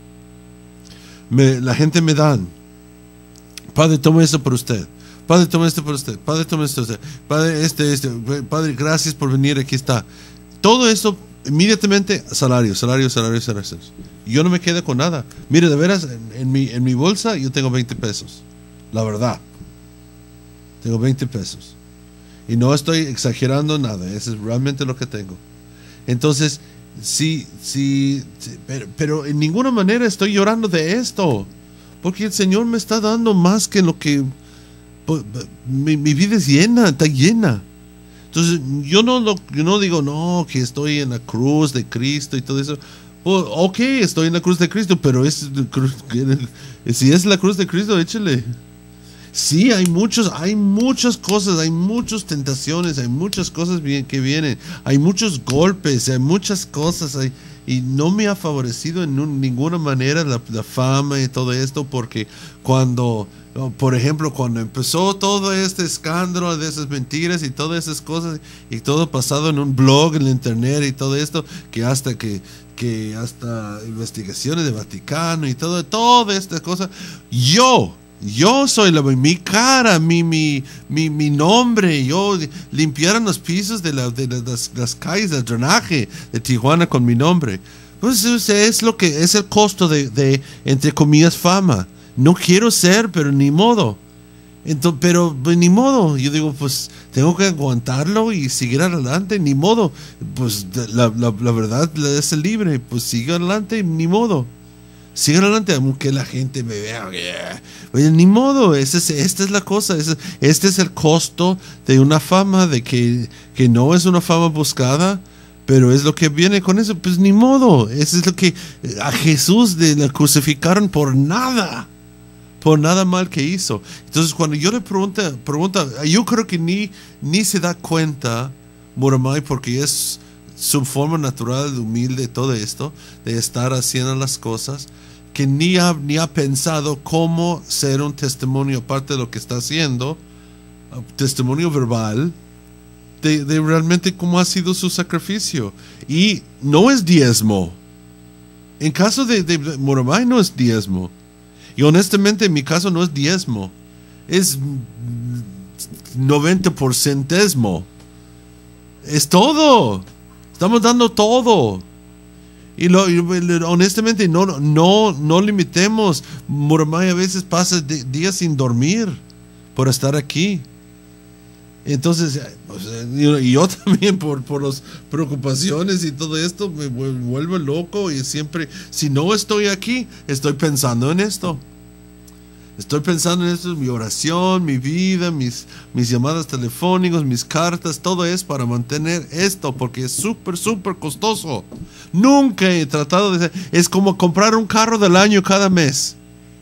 me, la gente me dan, padre, toma esto por usted. Padre, toma esto por usted. Padre, toma esto por usted. Padre, este, este. Padre, gracias por venir. Aquí está. Todo esto, inmediatamente, salario, salario, salario, salario. Yo no me quedo con nada. Mire, de veras, en, en, mi, en mi bolsa yo tengo veinte pesos. La verdad. Tengo veinte pesos. Y no estoy exagerando nada. Eso es realmente lo que tengo. Entonces, sí, sí, sí pero, pero en ninguna manera estoy llorando de esto. Porque el Señor me está dando más que lo que... Mi, mi vida es llena, está llena. Entonces yo no, lo, yo no digo, no, que estoy en la cruz de Cristo y todo eso. Oh, ok, estoy en la cruz de Cristo, pero es, si es la cruz de Cristo, échale. Sí, hay muchos, hay muchas cosas, hay muchas tentaciones, hay muchas cosas bien, que vienen, hay muchos golpes, hay muchas cosas, hay, y no me ha favorecido en un, ninguna manera la, la fama y todo esto, porque cuando... Por ejemplo, cuando empezó todo este escándalo de esas mentiras y todas esas cosas, y todo basado en un blog en la internet y todo esto, que hasta que, que hasta investigaciones de Vaticano y todo, toda esta cosa, yo, yo soy la, mi cara, mi, mi, mi, mi nombre, yo limpiaron los pisos de, la, de las, las calles del drenaje de Tijuana con mi nombre. Pues es lo que es el costo de, de entre comillas, fama. No quiero ser, pero ni modo. Entonces, pero pues, ni modo. Yo digo, pues tengo que aguantarlo y seguir adelante, ni modo. Pues la, la, la verdad es el libre. Pues sigue adelante, ni modo. Sigue adelante, aunque la gente me vea. Yeah. Oye, ni modo. Ese es, esta es la cosa. Ese, este es el costo de una fama, de que, que no es una fama buscada. Pero es lo que viene con eso. Pues ni modo. Eso es lo que a Jesús de, le crucificaron por nada. Por nada mal que hizo. Entonces cuando yo le pregunto, pregunta, yo creo que ni, ni se da cuenta Muramai, porque es su forma natural, humilde, todo esto, de estar haciendo las cosas, que ni ha, ni ha pensado cómo ser un testimonio, aparte de lo que está haciendo, testimonio verbal, de, de realmente cómo ha sido su sacrificio. Y no es diezmo. En caso de, de Muramai no es diezmo. Y honestamente en mi caso no es diezmo, es noventa por ciento. Es todo. Estamos dando todo. Y, lo, y honestamente no, no, no limitemos. Muramai a veces pasa de, días sin dormir por estar aquí. Entonces, pues, y yo también por, por las preocupaciones y todo esto me vuelvo loco, y siempre, si no estoy aquí, estoy pensando en esto. Estoy pensando en esto, mi oración, mi vida, mis, mis llamadas telefónicas, mis cartas, todo es para mantener esto, porque es súper, súper costoso. Nunca he tratado de... Es como comprar un carro del año cada mes.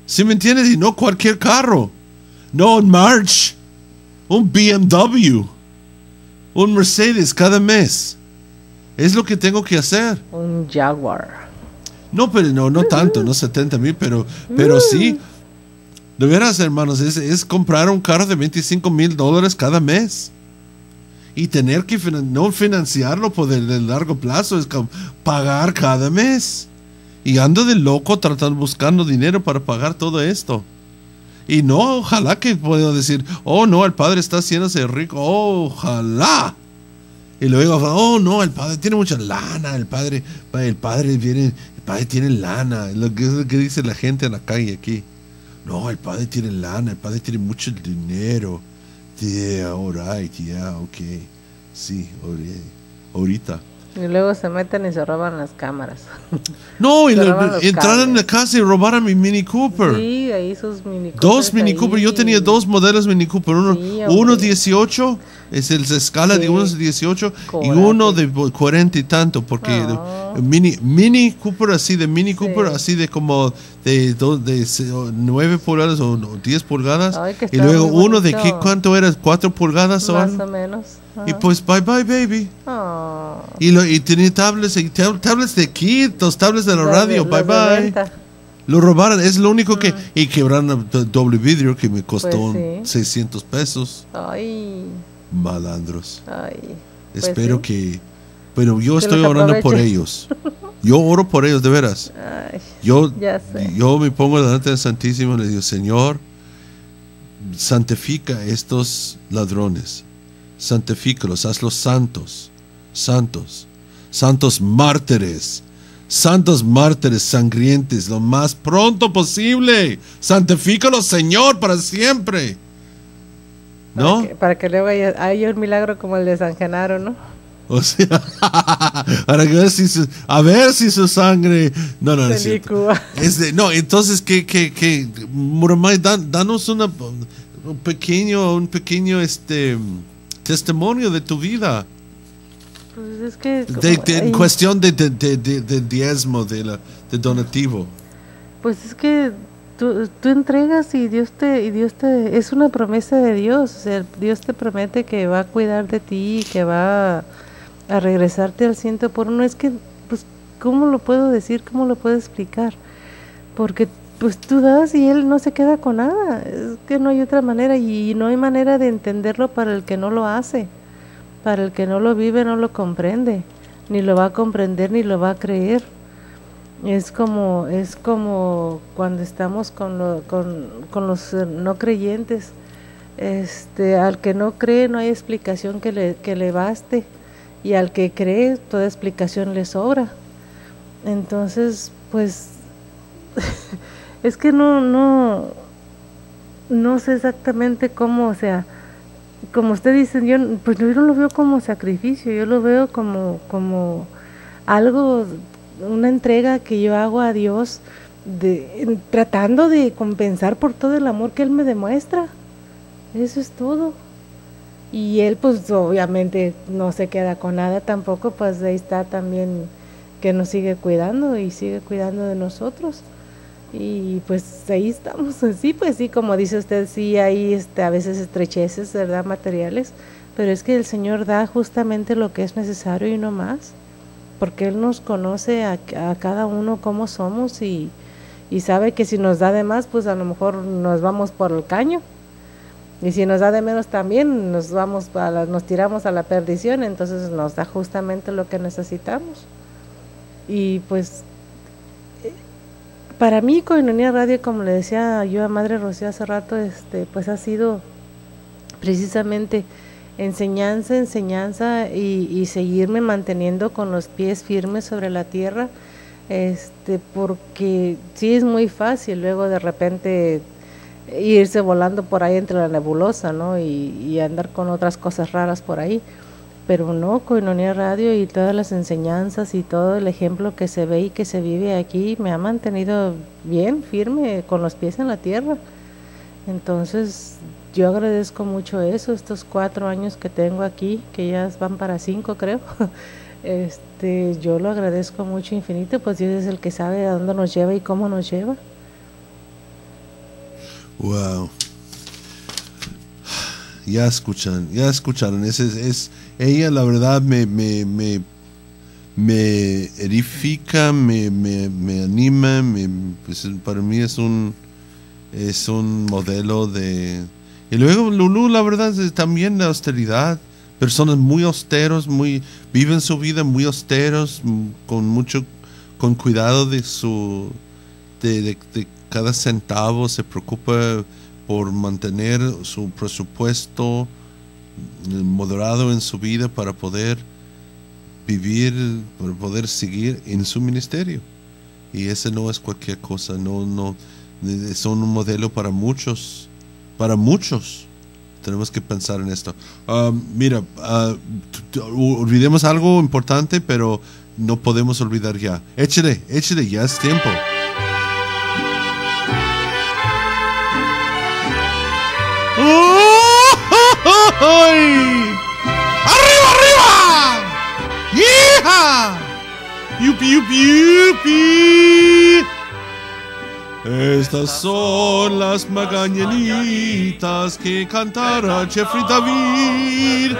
¿Sí me entiendes? Y no cualquier carro. No un March, un B M W, un Mercedes cada mes. Es lo que tengo que hacer. Un Jaguar. No, pero no, no tanto, no setenta mil, pero, pero sí. De veras, hermanos, es, es comprar un carro de veinticinco mil dólares cada mes. Y tener que finan- no financiarlo por el, el largo plazo, es como pagar cada mes. Y ando de loco tratando, buscando dinero para pagar todo esto. Y no, ojalá que pueda decir, oh no, el padre está haciéndose rico, ojalá. Y luego, oh no, el padre tiene mucha lana, el padre, el padre viene, el padre tiene lana, lo que es lo que dice la gente en la calle aquí. No, el padre tiene lana, el padre tiene mucho dinero. Yeah, alright, yeah, ok. Sí, ahorita. Y luego se meten y se roban las cámaras. No, y Se le- roban los entraron en cables. la casa y robaron mi Mini Cooper. Sí, ahí sus Mini Coopers. Dos Mini ahí. Cooper, yo tenía dos modelos Mini Cooper, uno, Sí, hombre. uno dieciocho, es el se escala de Sí. uno dieciocho y Coraje. uno de cuarenta y tanto, porque el Mini, Mini Cooper así de Mini Cooper así de como de, do- de se- o nueve pulgadas o no, diez pulgadas, Ay, que y está luego muy uno de bonito. qué, ¿cuánto era? cuatro pulgadas o Más algo. o menos. Y Ajá. pues bye bye baby. Oh. Y, lo, y tenía tablets, y tab- tablets de aquí, los tablets de la Las radio, de- bye las de bye. venta. Lo robaron, es lo único que... Y quebraron el doble vidrio que me costó Pues sí. seiscientos pesos. Ay, Malandros. ay. Pues Espero sí. que... Pero yo Que estoy los orando por aproveche. ellos. Yo oro por ellos, de veras. Ay, Yo, ya sé. yo me pongo delante del Santísimo y le digo, Señor, santifica a estos ladrones. Santifícalos, hazlos santos. Santos. Santos mártires. Santos mártires sangrientes, lo más pronto posible. Santifícalos, Señor, para siempre. ¿No? Para que, para que luego haya, haya un milagro como el de San Genaro, ¿no? O sea, para ver si su, a ver si su sangre. No, no, no es De cierto. Cuba. Es de- no, entonces que, que, que Muramay, dan- danos una, un pequeño, un pequeño este testimonio de tu vida. Pues es que... De, como- de- en ay, cuestión de, de, de, de- de diezmo, de la, de donativo. Pues es que tú, tú entregas y Dios te... y Dios te es una promesa de Dios. O sea, Dios te promete que va a cuidar de ti y que va a, a regresarte al ciento por uno. Es que, pues, ¿cómo lo puedo decir? ¿Cómo lo puedo explicar? Porque pues tú das y Él no se queda con nada. Es que no hay otra manera y no hay manera de entenderlo para el que no lo hace. Para el que no lo vive, no lo comprende, ni lo va a comprender, ni lo va a creer. Es como, es como cuando estamos con, lo- con, con los eh, no creyentes. Este, al que no cree no hay explicación que le, que le baste, y al que cree toda explicación le sobra. Entonces, pues, es que no, no, no sé exactamente cómo, o sea, como usted dice, yo pues yo no lo veo como sacrificio, yo lo veo como, como algo, una entrega que yo hago a Dios, de, en- tratando de compensar por todo el amor que Él me demuestra. Eso es todo. Y Él pues obviamente no se queda con nada tampoco, pues ahí está también que nos sigue cuidando y sigue cuidando de nosotros. Y pues ahí estamos, sí, pues sí, como dice usted, sí hay este, a veces estrecheces, ¿verdad?, materiales, pero es que el Señor da justamente lo que es necesario y no más, porque Él nos conoce a, a cada uno como somos y, y sabe que si nos da de más, pues a lo mejor nos vamos por el caño, y si nos da de menos también nos vamos a la- nos tiramos a la perdición, entonces nos da justamente lo que necesitamos. Y pues para mí, Koinonia Radio, como le decía yo a Madre Rocío hace rato, este, pues ha sido precisamente enseñanza, enseñanza y, y seguirme manteniendo con los pies firmes sobre la tierra, este, porque sí es muy fácil luego de repente irse volando por ahí entre la nebulosa, ¿no? Y, y andar con otras cosas raras por ahí. Pero no, Koinonia Radio y todas las enseñanzas y todo el ejemplo que se ve y que se vive aquí me ha mantenido bien, firme, con los pies en la tierra. Entonces yo agradezco mucho eso, estos cuatro años que tengo aquí, que ya van para cinco creo. Este, yo lo agradezco mucho, infinito, pues Dios es el que sabe a dónde nos lleva y cómo nos lleva. Wow. Ya escuchan, ya escucharon. Es, es, es, ella la verdad me, me, me, me edifica, me, me, me anima, me, pues para mí es un, es un modelo de... Y luego Lulu, la verdad, es también la austeridad. Personas muy austeros, muy, viven su vida muy austeros, con mucho, con cuidado de su, de, de, de cada centavo, se preocupa por mantener su presupuesto moderado en su vida para poder vivir, para poder seguir en su ministerio. Y ese no es cualquier cosa, no, no, son un modelo para muchos, para muchos. Tenemos que pensar en esto. Uh, mira, uh, t- t- olvidemos algo importante, pero no podemos olvidar ya. Échale, échale, ya es tiempo. ¡Arriba, arriba! ¡Hija! ¡Yupi, yupi, yupi! Estas son las mañanitas que cantara Jeffrey David.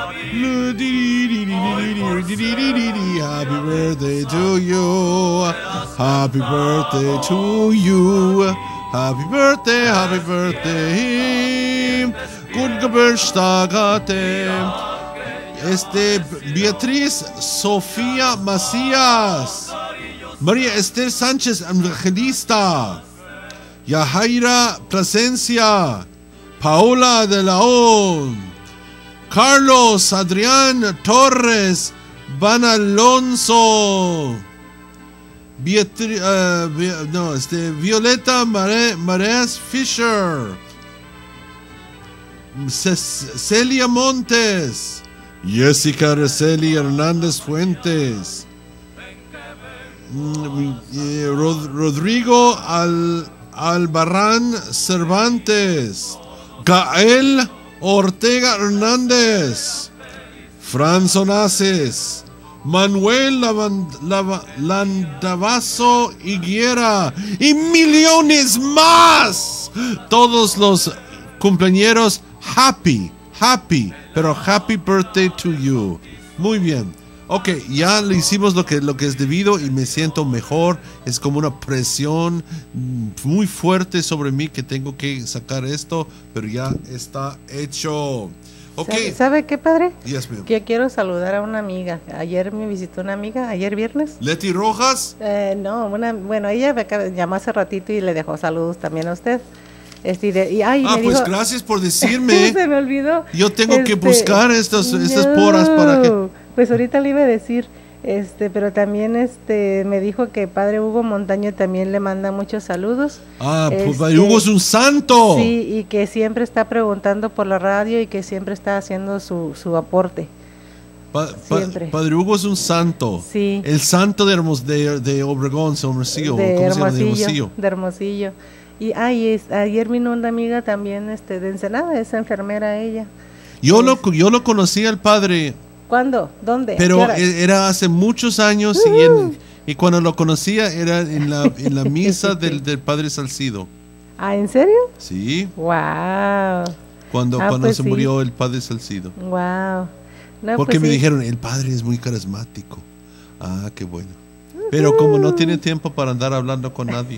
Happy birthday to you. Happy birthday to you. Happy birthday, happy birthday. Good Geburtstag. Este, Beatriz Sofía Macías. María Esther Sánchez, evangelista. Yajaira Plasencia. Paola de León. Carlos Adrián Torres Van Alonso. Beatri uh, no, este, Violeta Mare Mareas Fisher. C Celia Montes. Jessica Araceli Hernández Fuentes. Rod Rodrigo Al Albarrán Cervantes. Gael Ortega Hernández. Franz Onaces. Manuel Landavaso Higuera y millones más. Todos los cumpleañeros, happy, happy, pero happy birthday to you. Muy bien. Ok, ya le hicimos lo que, lo que es debido y me siento mejor. Es como una presión muy fuerte sobre mí que tengo que sacar esto, pero ya está hecho. Okay. ¿Sabe, ¿Sabe qué, padre? Yes, ma'am. Que quiero saludar a una amiga. Ayer me visitó una amiga, ayer viernes. ¿Leti Rojas? Eh, no, una, bueno, ella me llamó hace ratito y le dejó saludos también a usted. Este, de, y, ay, ah, me pues dijo, gracias por decirme. Se me olvidó. Yo tengo este, que buscar estas, estas no, poras para que... Pues ahorita le iba a decir, este, pero también este me dijo que padre Hugo Montaño también le manda muchos saludos. Ah, pues este, padre Hugo es un santo. Sí, y que siempre está preguntando por la radio y que siempre está haciendo su, su aporte. Pa, pa, padre Hugo es un santo. Sí. El santo de, Hermos, de, de Obregón, Hermosillo. De ¿Cómo Hermosillo, se llama? De Hermosillo. De Hermosillo. Y ay, es, ayer vino una amiga también este, de Ensenada, es enfermera ella. Yo, es, lo, yo lo conocí al padre. ¿Cuándo? ¿Dónde? Pero era hace muchos años uh-huh. y, en, y cuando lo conocía era en la, en la misa del, del padre Salcido. ¿Ah, en serio? Sí. Wow. Cuando, ah, cuando pues se sí. murió el padre Salcido. Wow. No, Porque pues me sí. dijeron, el padre es muy carismático. Ah, qué bueno. Uh-huh. Pero como no tiene tiempo para andar hablando con nadie.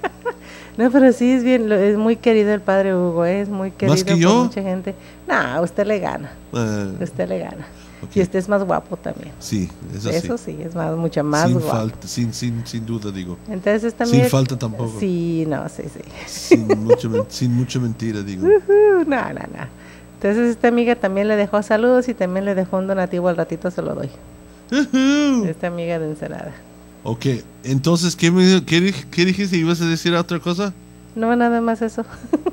No, pero sí es bien, es muy querido el padre Hugo, es muy querido ¿Más que por yo? mucha gente. No, usted le gana. Uh, usted le gana. Okay. Y usted es más guapo también. Sí, eso, eso sí. sí, es más, mucho más sin guapo. Falta, sin, sin, sin duda, digo. Entonces también. Sin falta tampoco. Sí, no, sí, sí. Sin, mucho, sin mucha mentira, digo. Uh-huh, no, no, no. Entonces esta amiga también le dejó saludos y también le dejó un donativo, al ratito se lo doy. Uh-huh. Esta amiga de Ensenada. Ok, entonces, ¿qué, me, qué, qué dijiste? ¿Ibas a decir otra cosa? No, nada más eso.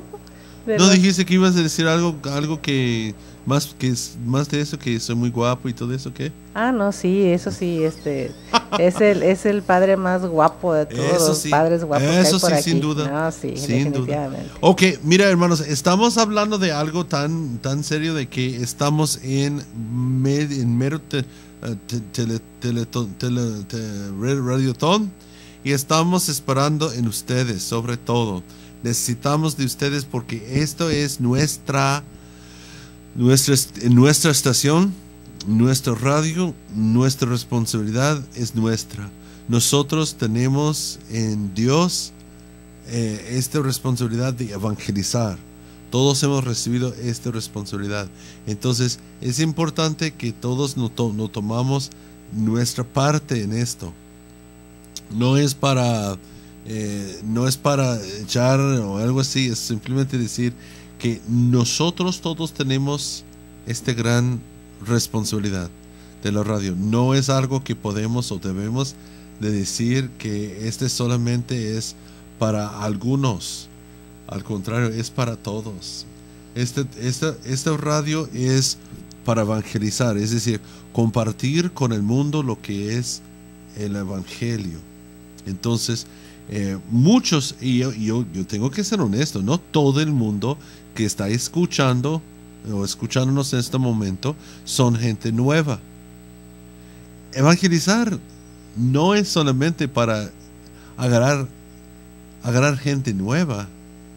¿No lo... dijiste que ibas a decir algo algo que más que más de eso, que soy muy guapo y todo eso, qué? Ah, no, sí, eso sí, este es el es el padre más guapo de todos eso los sí. padres guapos eso que hay por sí, aquí. sin duda. No, sí, sin definitivamente. Duda. Ok, mira, hermanos, estamos hablando de algo tan tan serio, de que estamos en med, en mero te, te, tele, tele, tele, tele, radioton, y estamos esperando en ustedes, sobre todo. Necesitamos de ustedes porque esto es nuestra, nuestra, nuestra estación, nuestra radio, nuestra responsabilidad es nuestra. Nosotros tenemos en Dios eh, esta responsabilidad de evangelizar. Todos hemos recibido esta responsabilidad. Entonces es importante que todos nos to- no tomamos nuestra parte en esto. No es para eh, no es para echar o algo así, es simplemente decir que nosotros todos tenemos esta gran responsabilidad de la radio. No es algo que podemos o debemos de decir que este solamente es para algunos. Al contrario, es para todos. Este, esta, esta radio es para evangelizar, es decir, compartir con el mundo lo que es el evangelio. Entonces, eh, muchos, y yo, yo, yo tengo que ser honesto, no todo el mundo que está escuchando o escuchándonos en este momento son gente nueva. Evangelizar no es solamente para agarrar, agarrar gente nueva,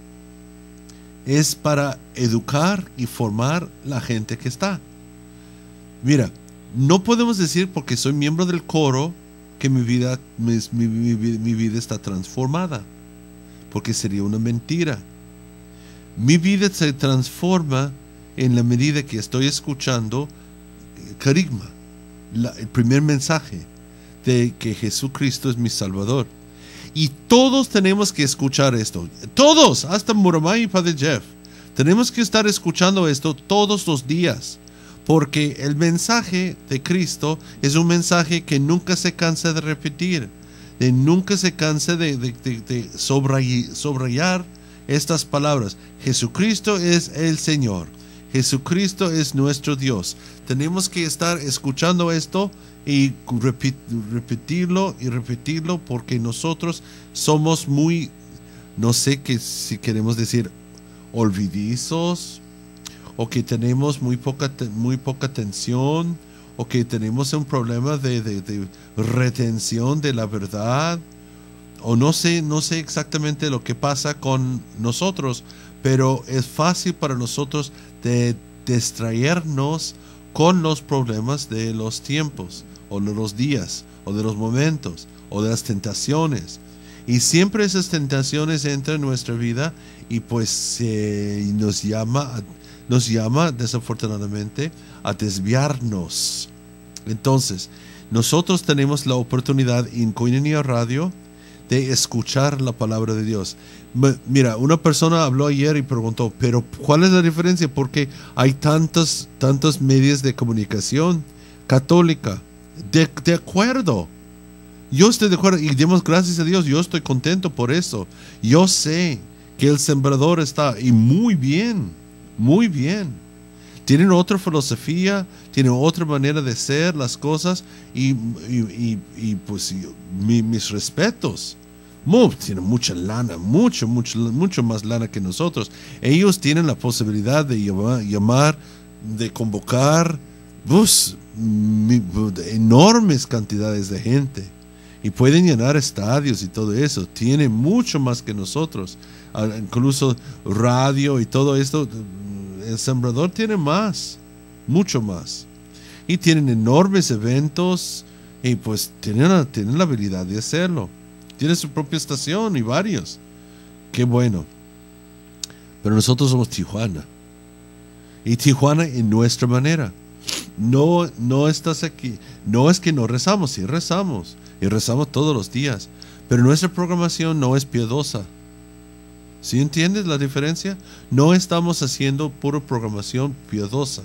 es para educar y formar la gente que está. Mira, no podemos decir porque soy miembro del coro que mi vida, mi, mi, mi, mi vida está transformada, porque sería una mentira. Mi vida se transforma en la medida que estoy escuchando carisma, la, el primer mensaje de que Jesucristo es mi Salvador. Y todos tenemos que escuchar esto. Todos, hasta Muramay y Padre Jeff. Tenemos que estar escuchando esto todos los días. Porque el mensaje de Cristo es un mensaje que nunca se cansa de repetir. De nunca se cansa de, de, de, de subrayar, subrayar estas palabras. Jesucristo es el Señor. Jesucristo es nuestro Dios. Tenemos que estar escuchando esto y repit, repetirlo y repetirlo porque nosotros somos muy, no sé que si queremos decir olvidizos, o que tenemos muy poca, muy poca atención, o que tenemos un problema de, de, de retención de la verdad, o no sé, no sé exactamente lo que pasa con nosotros, pero es fácil para nosotros de distraernos con los problemas de los tiempos, o de los días, o de los momentos, o de las tentaciones. Y siempre esas tentaciones entran en nuestra vida y pues eh, nos llama a nos llama desafortunadamente a desviarnos. Entonces, nosotros tenemos la oportunidad en Koinonia Radio de escuchar la palabra de Dios. Mira, una persona habló ayer y preguntó, pero ¿cuál es la diferencia? Porque hay tantos, tantos medios de comunicación católica. De, de acuerdo. Yo estoy de acuerdo y demos gracias a Dios. Yo estoy contento por eso. Yo sé que el sembrador está, y muy bien. Muy bien. Tienen otra filosofía, tienen otra manera de ser las cosas y, y, y, y pues y, mi, mis respetos. Muy, tienen mucha lana, mucho, mucho, mucho más lana que nosotros. Ellos tienen la posibilidad de llamar, llamar de convocar pues, mi, enormes cantidades de gente y pueden llenar estadios y todo eso. Tienen mucho más que nosotros. Incluso radio y todo esto. El sembrador tiene más, mucho más. Y tienen enormes eventos y pues tienen, tienen la habilidad de hacerlo. Tiene su propia estación y varios. Qué bueno. Pero nosotros somos Tijuana. Y Tijuana en nuestra manera. No, no estás aquí. No es que no rezamos, sí rezamos. Y rezamos todos los días. Pero nuestra programación no es piadosa. ¿Sí entiendes la diferencia? No estamos haciendo pura programación piadosa.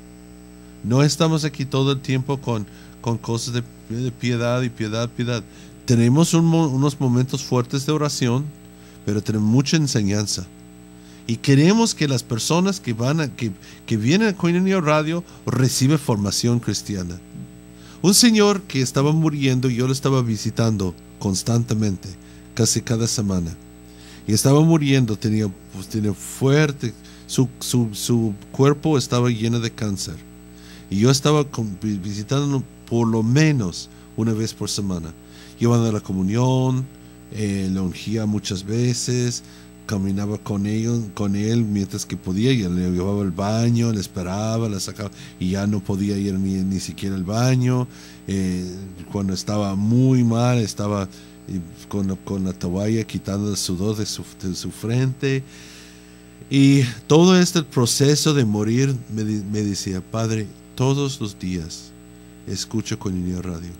No estamos aquí todo el tiempo con, con cosas de, de piedad y piedad, piedad. Tenemos un, unos momentos fuertes de oración, pero tenemos mucha enseñanza. Y queremos que las personas que, van a, que, que vienen a Koinonia Radio reciban formación cristiana. Un señor que estaba muriendo, yo lo estaba visitando constantemente, casi cada semana. Y estaba muriendo, tenía, pues, tenía fuerte, su, su, su cuerpo estaba lleno de cáncer. Y yo estaba con, visitándolo por lo menos una vez por semana. Llevando la comunión, eh, le ungía muchas veces, caminaba con ellos, con él mientras que podía, y le llevaba al baño, le esperaba, le sacaba, y ya no podía ir ni, ni siquiera al baño. Eh, cuando estaba muy mal, estaba eh, con, con la toalla quitando el sudor de su, de su frente. Y todo este proceso de morir me, me decía, Padre, todos los días escucho Koinonia Radio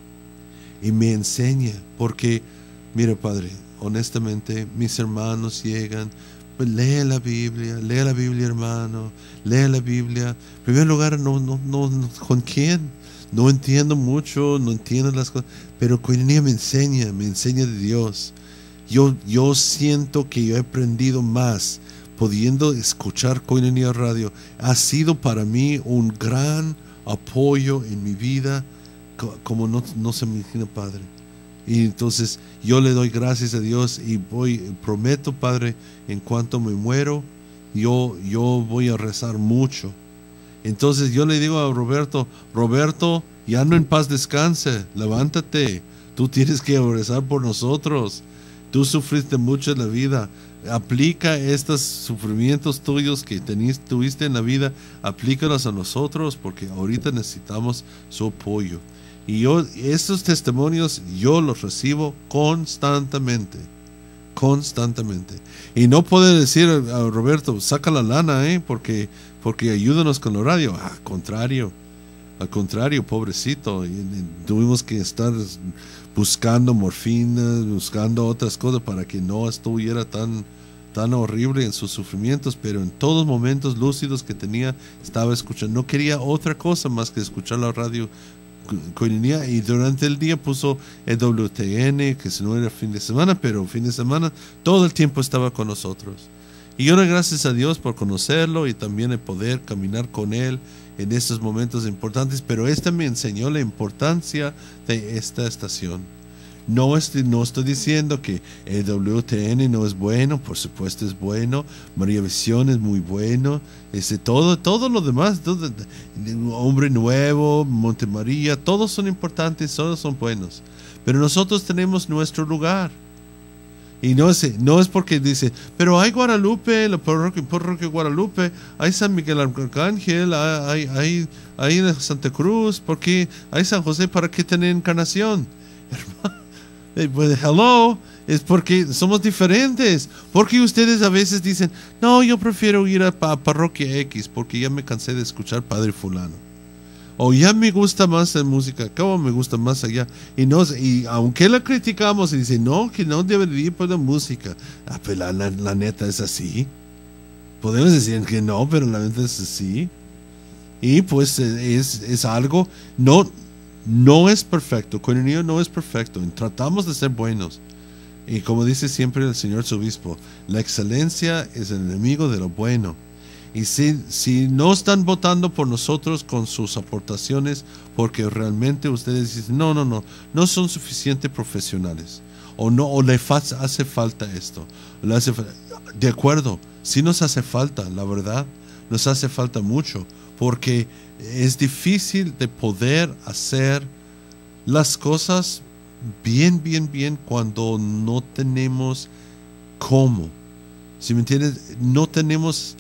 y me enseña, porque mira, Padre, honestamente mis hermanos llegan, pues, lee la Biblia, lee la Biblia, hermano, lee la Biblia. En primer lugar, no, no, no, no, ¿con quién? No entiendo mucho, no entiendo las cosas, pero Koinonia me enseña, me enseña de Dios. Yo, yo siento que yo he aprendido más pudiendo escuchar Koinonia Radio. Ha sido para mí un gran apoyo en mi vida, como no, no se me imagina, Padre. Y entonces yo le doy gracias a Dios y voy, prometo, Padre, en cuanto me muero, yo, yo voy a rezar mucho. Entonces yo le digo a Roberto, Roberto, ya no en paz descanse, levántate, tú tienes que rezar por nosotros, tú sufriste mucho en la vida, aplica estos sufrimientos tuyos que teniste, tuviste en la vida, aplícalos a nosotros, porque ahorita necesitamos su apoyo. Y yo, estos testimonios yo los recibo constantemente, constantemente. Y no puedo decir a Roberto, saca la lana, ¿eh? porque, porque ayúdanos con la radio. Ah, al contrario, al contrario, pobrecito. Y, y tuvimos que estar buscando morfina, buscando otras cosas para que no estuviera tan, tan horrible en sus sufrimientos, pero en todos los momentos lúcidos que tenía, estaba escuchando. No quería otra cosa más que escuchar la radio Koinonia, y durante el día puso el W T N, que si no era fin de semana, pero fin de semana todo el tiempo estaba con nosotros. Y yo doy gracias a Dios por conocerlo y también el poder caminar con él en estos momentos importantes, pero este me enseñó la importancia de esta estación. No estoy, no estoy diciendo que el W T N no es bueno, por supuesto es bueno, María Visión es muy bueno, este, todo, todo lo demás, todo, Hombre Nuevo, Monte María, todos son importantes, todos son buenos, pero nosotros tenemos nuestro lugar. Y no es, no es porque dice, pero hay Guadalupe, la parroquia, parroquia Guadalupe, hay San Miguel Arcángel, hay, hay, hay Santa Cruz, porque hay San José, ¿para qué tener encarnación? Hermano, pues, hello, es porque somos diferentes. Porque ustedes a veces dicen, no, yo prefiero ir a, a parroquia X, porque ya me cansé de escuchar Padre Fulano. O ya me gusta más la música, acabo me gusta más allá. Y, no, y aunque la criticamos y dice, no, que no debe ir por la música. Ah, pues la, la, la neta es así. Podemos decir que no, pero la neta es así. Y pues es, es algo, no, no es perfecto. Koinonia no es perfecto. Tratamos de ser buenos. Y como dice siempre el señor obispo, la excelencia es el enemigo de lo bueno. Y si, si no están votando por nosotros con sus aportaciones, porque realmente ustedes dicen, no, no, no, no son suficientes profesionales, o no, o le hace falta esto, le hace falta. De acuerdo, sí nos hace falta, la verdad, nos hace falta mucho, porque es difícil de poder hacer las cosas bien, bien, bien cuando no tenemos cómo. ¿Sí me entiendes? No tenemos...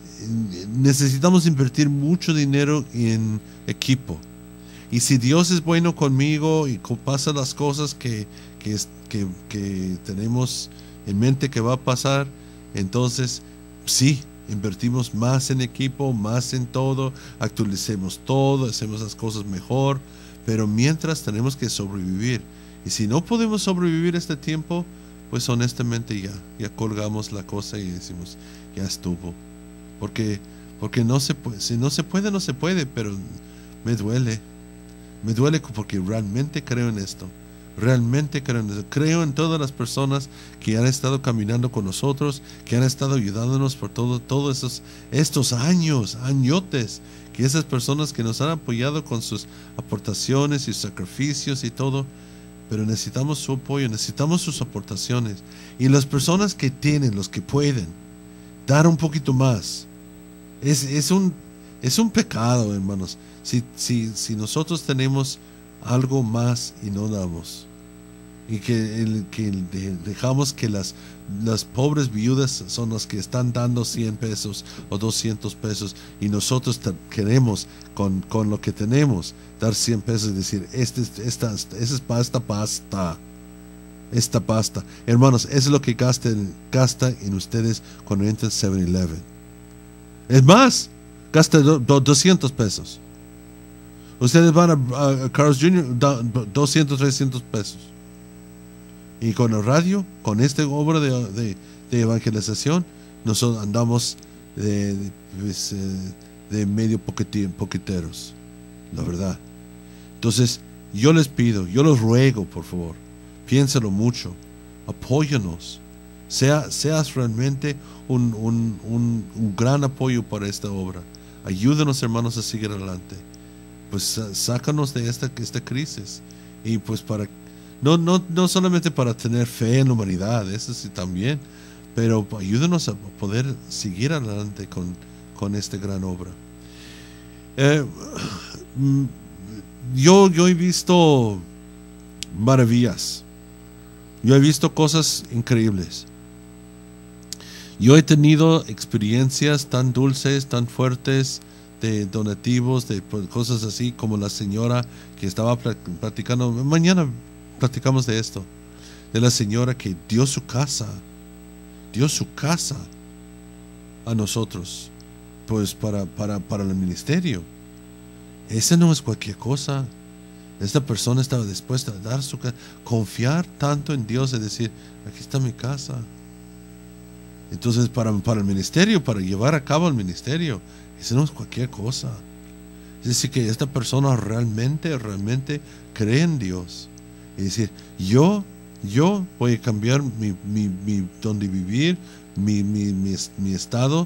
Necesitamos invertir mucho dinero en equipo. Y si Dios es bueno conmigo y pasa las cosas que, que, que, que tenemos en mente que va a pasar, entonces sí, invertimos más en equipo, más en todo, actualicemos todo, hacemos las cosas mejor, pero mientras tenemos que sobrevivir. Y si no podemos sobrevivir este tiempo, pues honestamente ya, ya colgamos la cosa y decimos, ya estuvo. Porque, porque no se puede, si no se puede, no se puede, pero me duele. Me duele porque realmente creo en esto. Realmente creo en esto. Creo en todas las personas que han estado caminando con nosotros, que han estado ayudándonos por todo, todos esos, estos años, añotes, que esas personas que nos han apoyado con sus aportaciones y sacrificios y todo, pero necesitamos su apoyo, necesitamos sus aportaciones. Y las personas que tienen, los que pueden, dar un poquito más. Es, es, un, es un pecado, hermanos, si, si, si nosotros tenemos algo más y no damos. y que, el, que de, dejamos que las, las pobres viudas son las que están dando cien pesos o doscientos pesos y nosotros queremos con, con lo que tenemos dar cien pesos y decir este, esta, esta, esta es pasta, pasta esta pasta, hermanos, eso es lo que gasten, gasta en ustedes cuando entran seven eleven. Es más, gasta do, do, doscientos pesos. Ustedes van a, a Carl's junior da, doscientos, trescientos pesos. Y con la radio, con esta obra de, de, de evangelización, nosotros andamos de, de, pues, de medio poquiteros, la verdad. Entonces, yo les pido, yo les ruego, por favor, piénsalo mucho, apóyanos, sea, seas realmente un, un, un, un gran apoyo para esta obra. Ayúdenos, hermanos, a seguir adelante. Pues sácanos de esta, esta crisis. Y pues para, no, no, no solamente para tener fe en la humanidad, eso sí también, pero ayúdenos a poder seguir adelante con, con esta gran obra. Eh, yo, yo he visto maravillas. Yo he visto cosas increíbles. Yo he tenido experiencias tan dulces, tan fuertes, de donativos, de cosas así, como la señora que estaba platicando. Mañana platicamos de esto. De la señora que dio su casa, dio su casa a nosotros, pues para, para, para el ministerio. Ese no es cualquier cosa. Esta persona estaba dispuesta a dar su casa, confiar tanto en Dios y decir, aquí está mi casa. Entonces para, para el ministerio, para llevar a cabo el ministerio, eso no es cualquier cosa. Es decir, que esta persona realmente, realmente cree en Dios. Y decir, yo, yo voy a cambiar mi, mi, mi donde vivir, mi, mi, mi, mi estado,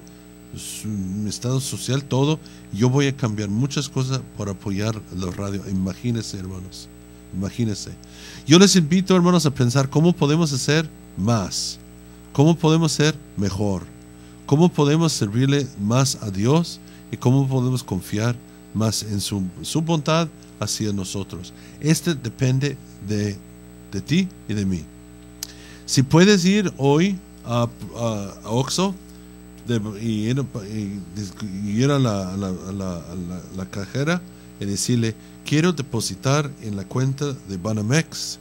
mi estado social, todo. Yo voy a cambiar muchas cosas para apoyar la radio. Imagínense, hermanos, imagínense. Yo les invito, hermanos, a pensar cómo podemos hacer más, cómo podemos ser mejor, cómo podemos servirle más a Dios y cómo podemos confiar más en su, su bondad hacia nosotros. Este depende de, de ti y de mí. Si puedes ir hoy a, a, a Oxxo de, y, ir, y, y ir a la, a la, a la, a la, la cajera y decirle, quiero depositar en la cuenta de Banamex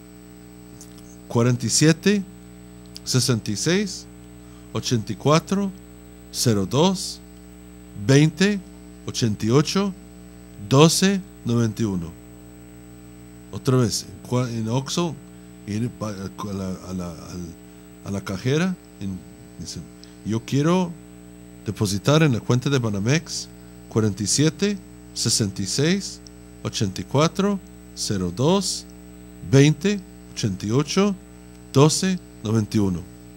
cuarenta y siete, sesenta y seis, ochenta y cuatro, cero dos, veinte, ochenta y ocho, doce, noventa y uno. Otra vez, en Oxxo, ir a la, a la, a la cajera, en, dice, yo quiero depositar en la cuenta de Banamex cuarenta y siete, sesenta y seis, ochenta y cuatro, cero dos, veinte, ochenta y ocho, doce, noventa y uno.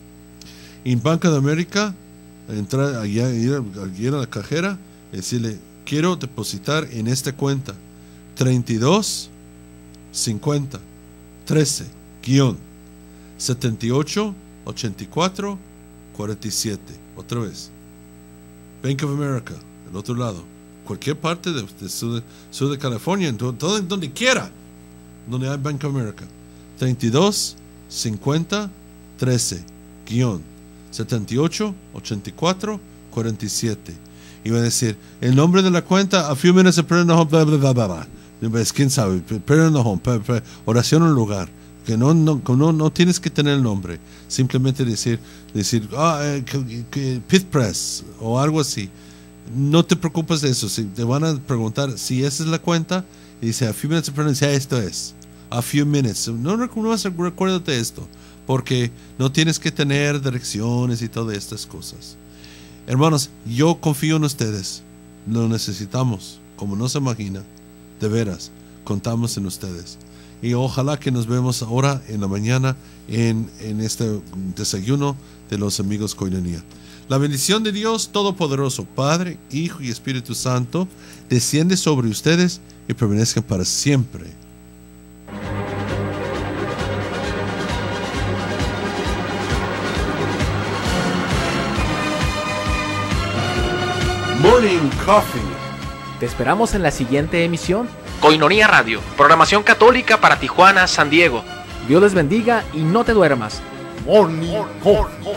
En Banco de América, entrar allá, ir, ir a la cajera y decirle, quiero depositar en esta cuenta treinta y dos, cincuenta, trece, guión, setenta y ocho, ochenta y cuatro, cuarenta y siete. Otra vez. Bank of America, el otro lado. Cualquier parte de, de sur, sur de California, en todo, donde quiera, donde hay Bank of America. treinta y dos, cincuenta, trece, guión, setenta y ocho, ochenta y cuatro, cuarenta y siete. Y va a decir, el nombre de la cuenta, a few minutes of prayer in the home, bla, bla, bla, bla, bla. ¿Quién sabe? Prayer in the home, prayer, prayer, oración en el lugar. Que no, no, no, no tienes que tener el nombre. Simplemente decir, decir ah, eh, que, que Pith Press o algo así. No te preocupes de eso. Si te van a preguntar si esa es la cuenta, y dice, a few minutes of prayer, dice, esto es. A few minutes. No, no, no recuérdate esto. Porque no tienes que tener direcciones y todas estas cosas. Hermanos, yo confío en ustedes. Lo necesitamos, como no se imagina. De veras, contamos en ustedes. Y ojalá que nos vemos ahora en la mañana en, en este desayuno de los amigos Koinonia. La bendición de Dios Todopoderoso, Padre, Hijo y Espíritu Santo, desciende sobre ustedes y permanezcan para siempre. Morning Coffee. Te esperamos en la siguiente emisión. Koinonia Radio, programación católica para Tijuana, San Diego. Dios les bendiga y no te duermas. Morning Coffee.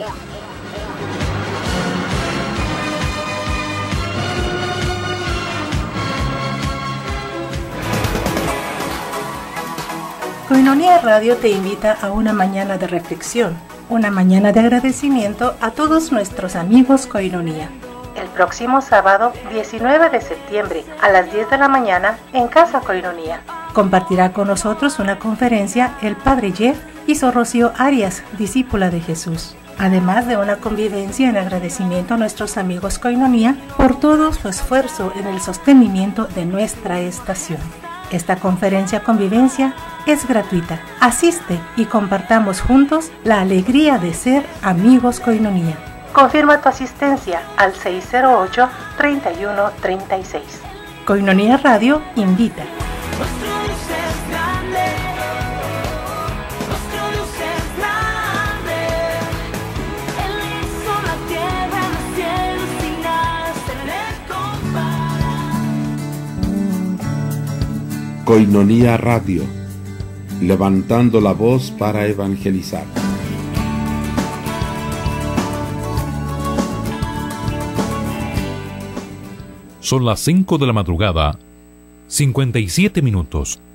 Koinonia Radio te invita a una mañana de reflexión, una mañana de agradecimiento a todos nuestros amigos Koinonia. El próximo sábado, diecinueve de septiembre, a las diez de la mañana, en Casa Koinonia. Compartirá con nosotros una conferencia el Padre Jeff y Sor Rocío Arias, discípula de Jesús. Además de una convivencia en agradecimiento a nuestros amigos Koinonia por todo su esfuerzo en el sostenimiento de nuestra estación. Esta conferencia convivencia es gratuita. Asiste y compartamos juntos la alegría de ser amigos Koinonia. Confirma tu asistencia al seis cero ocho, treinta y uno, treinta y seis. Koinonia Radio invita. Koinonia Radio, levantando la voz para evangelizar. Son las cinco de la madrugada, cincuenta y siete minutos.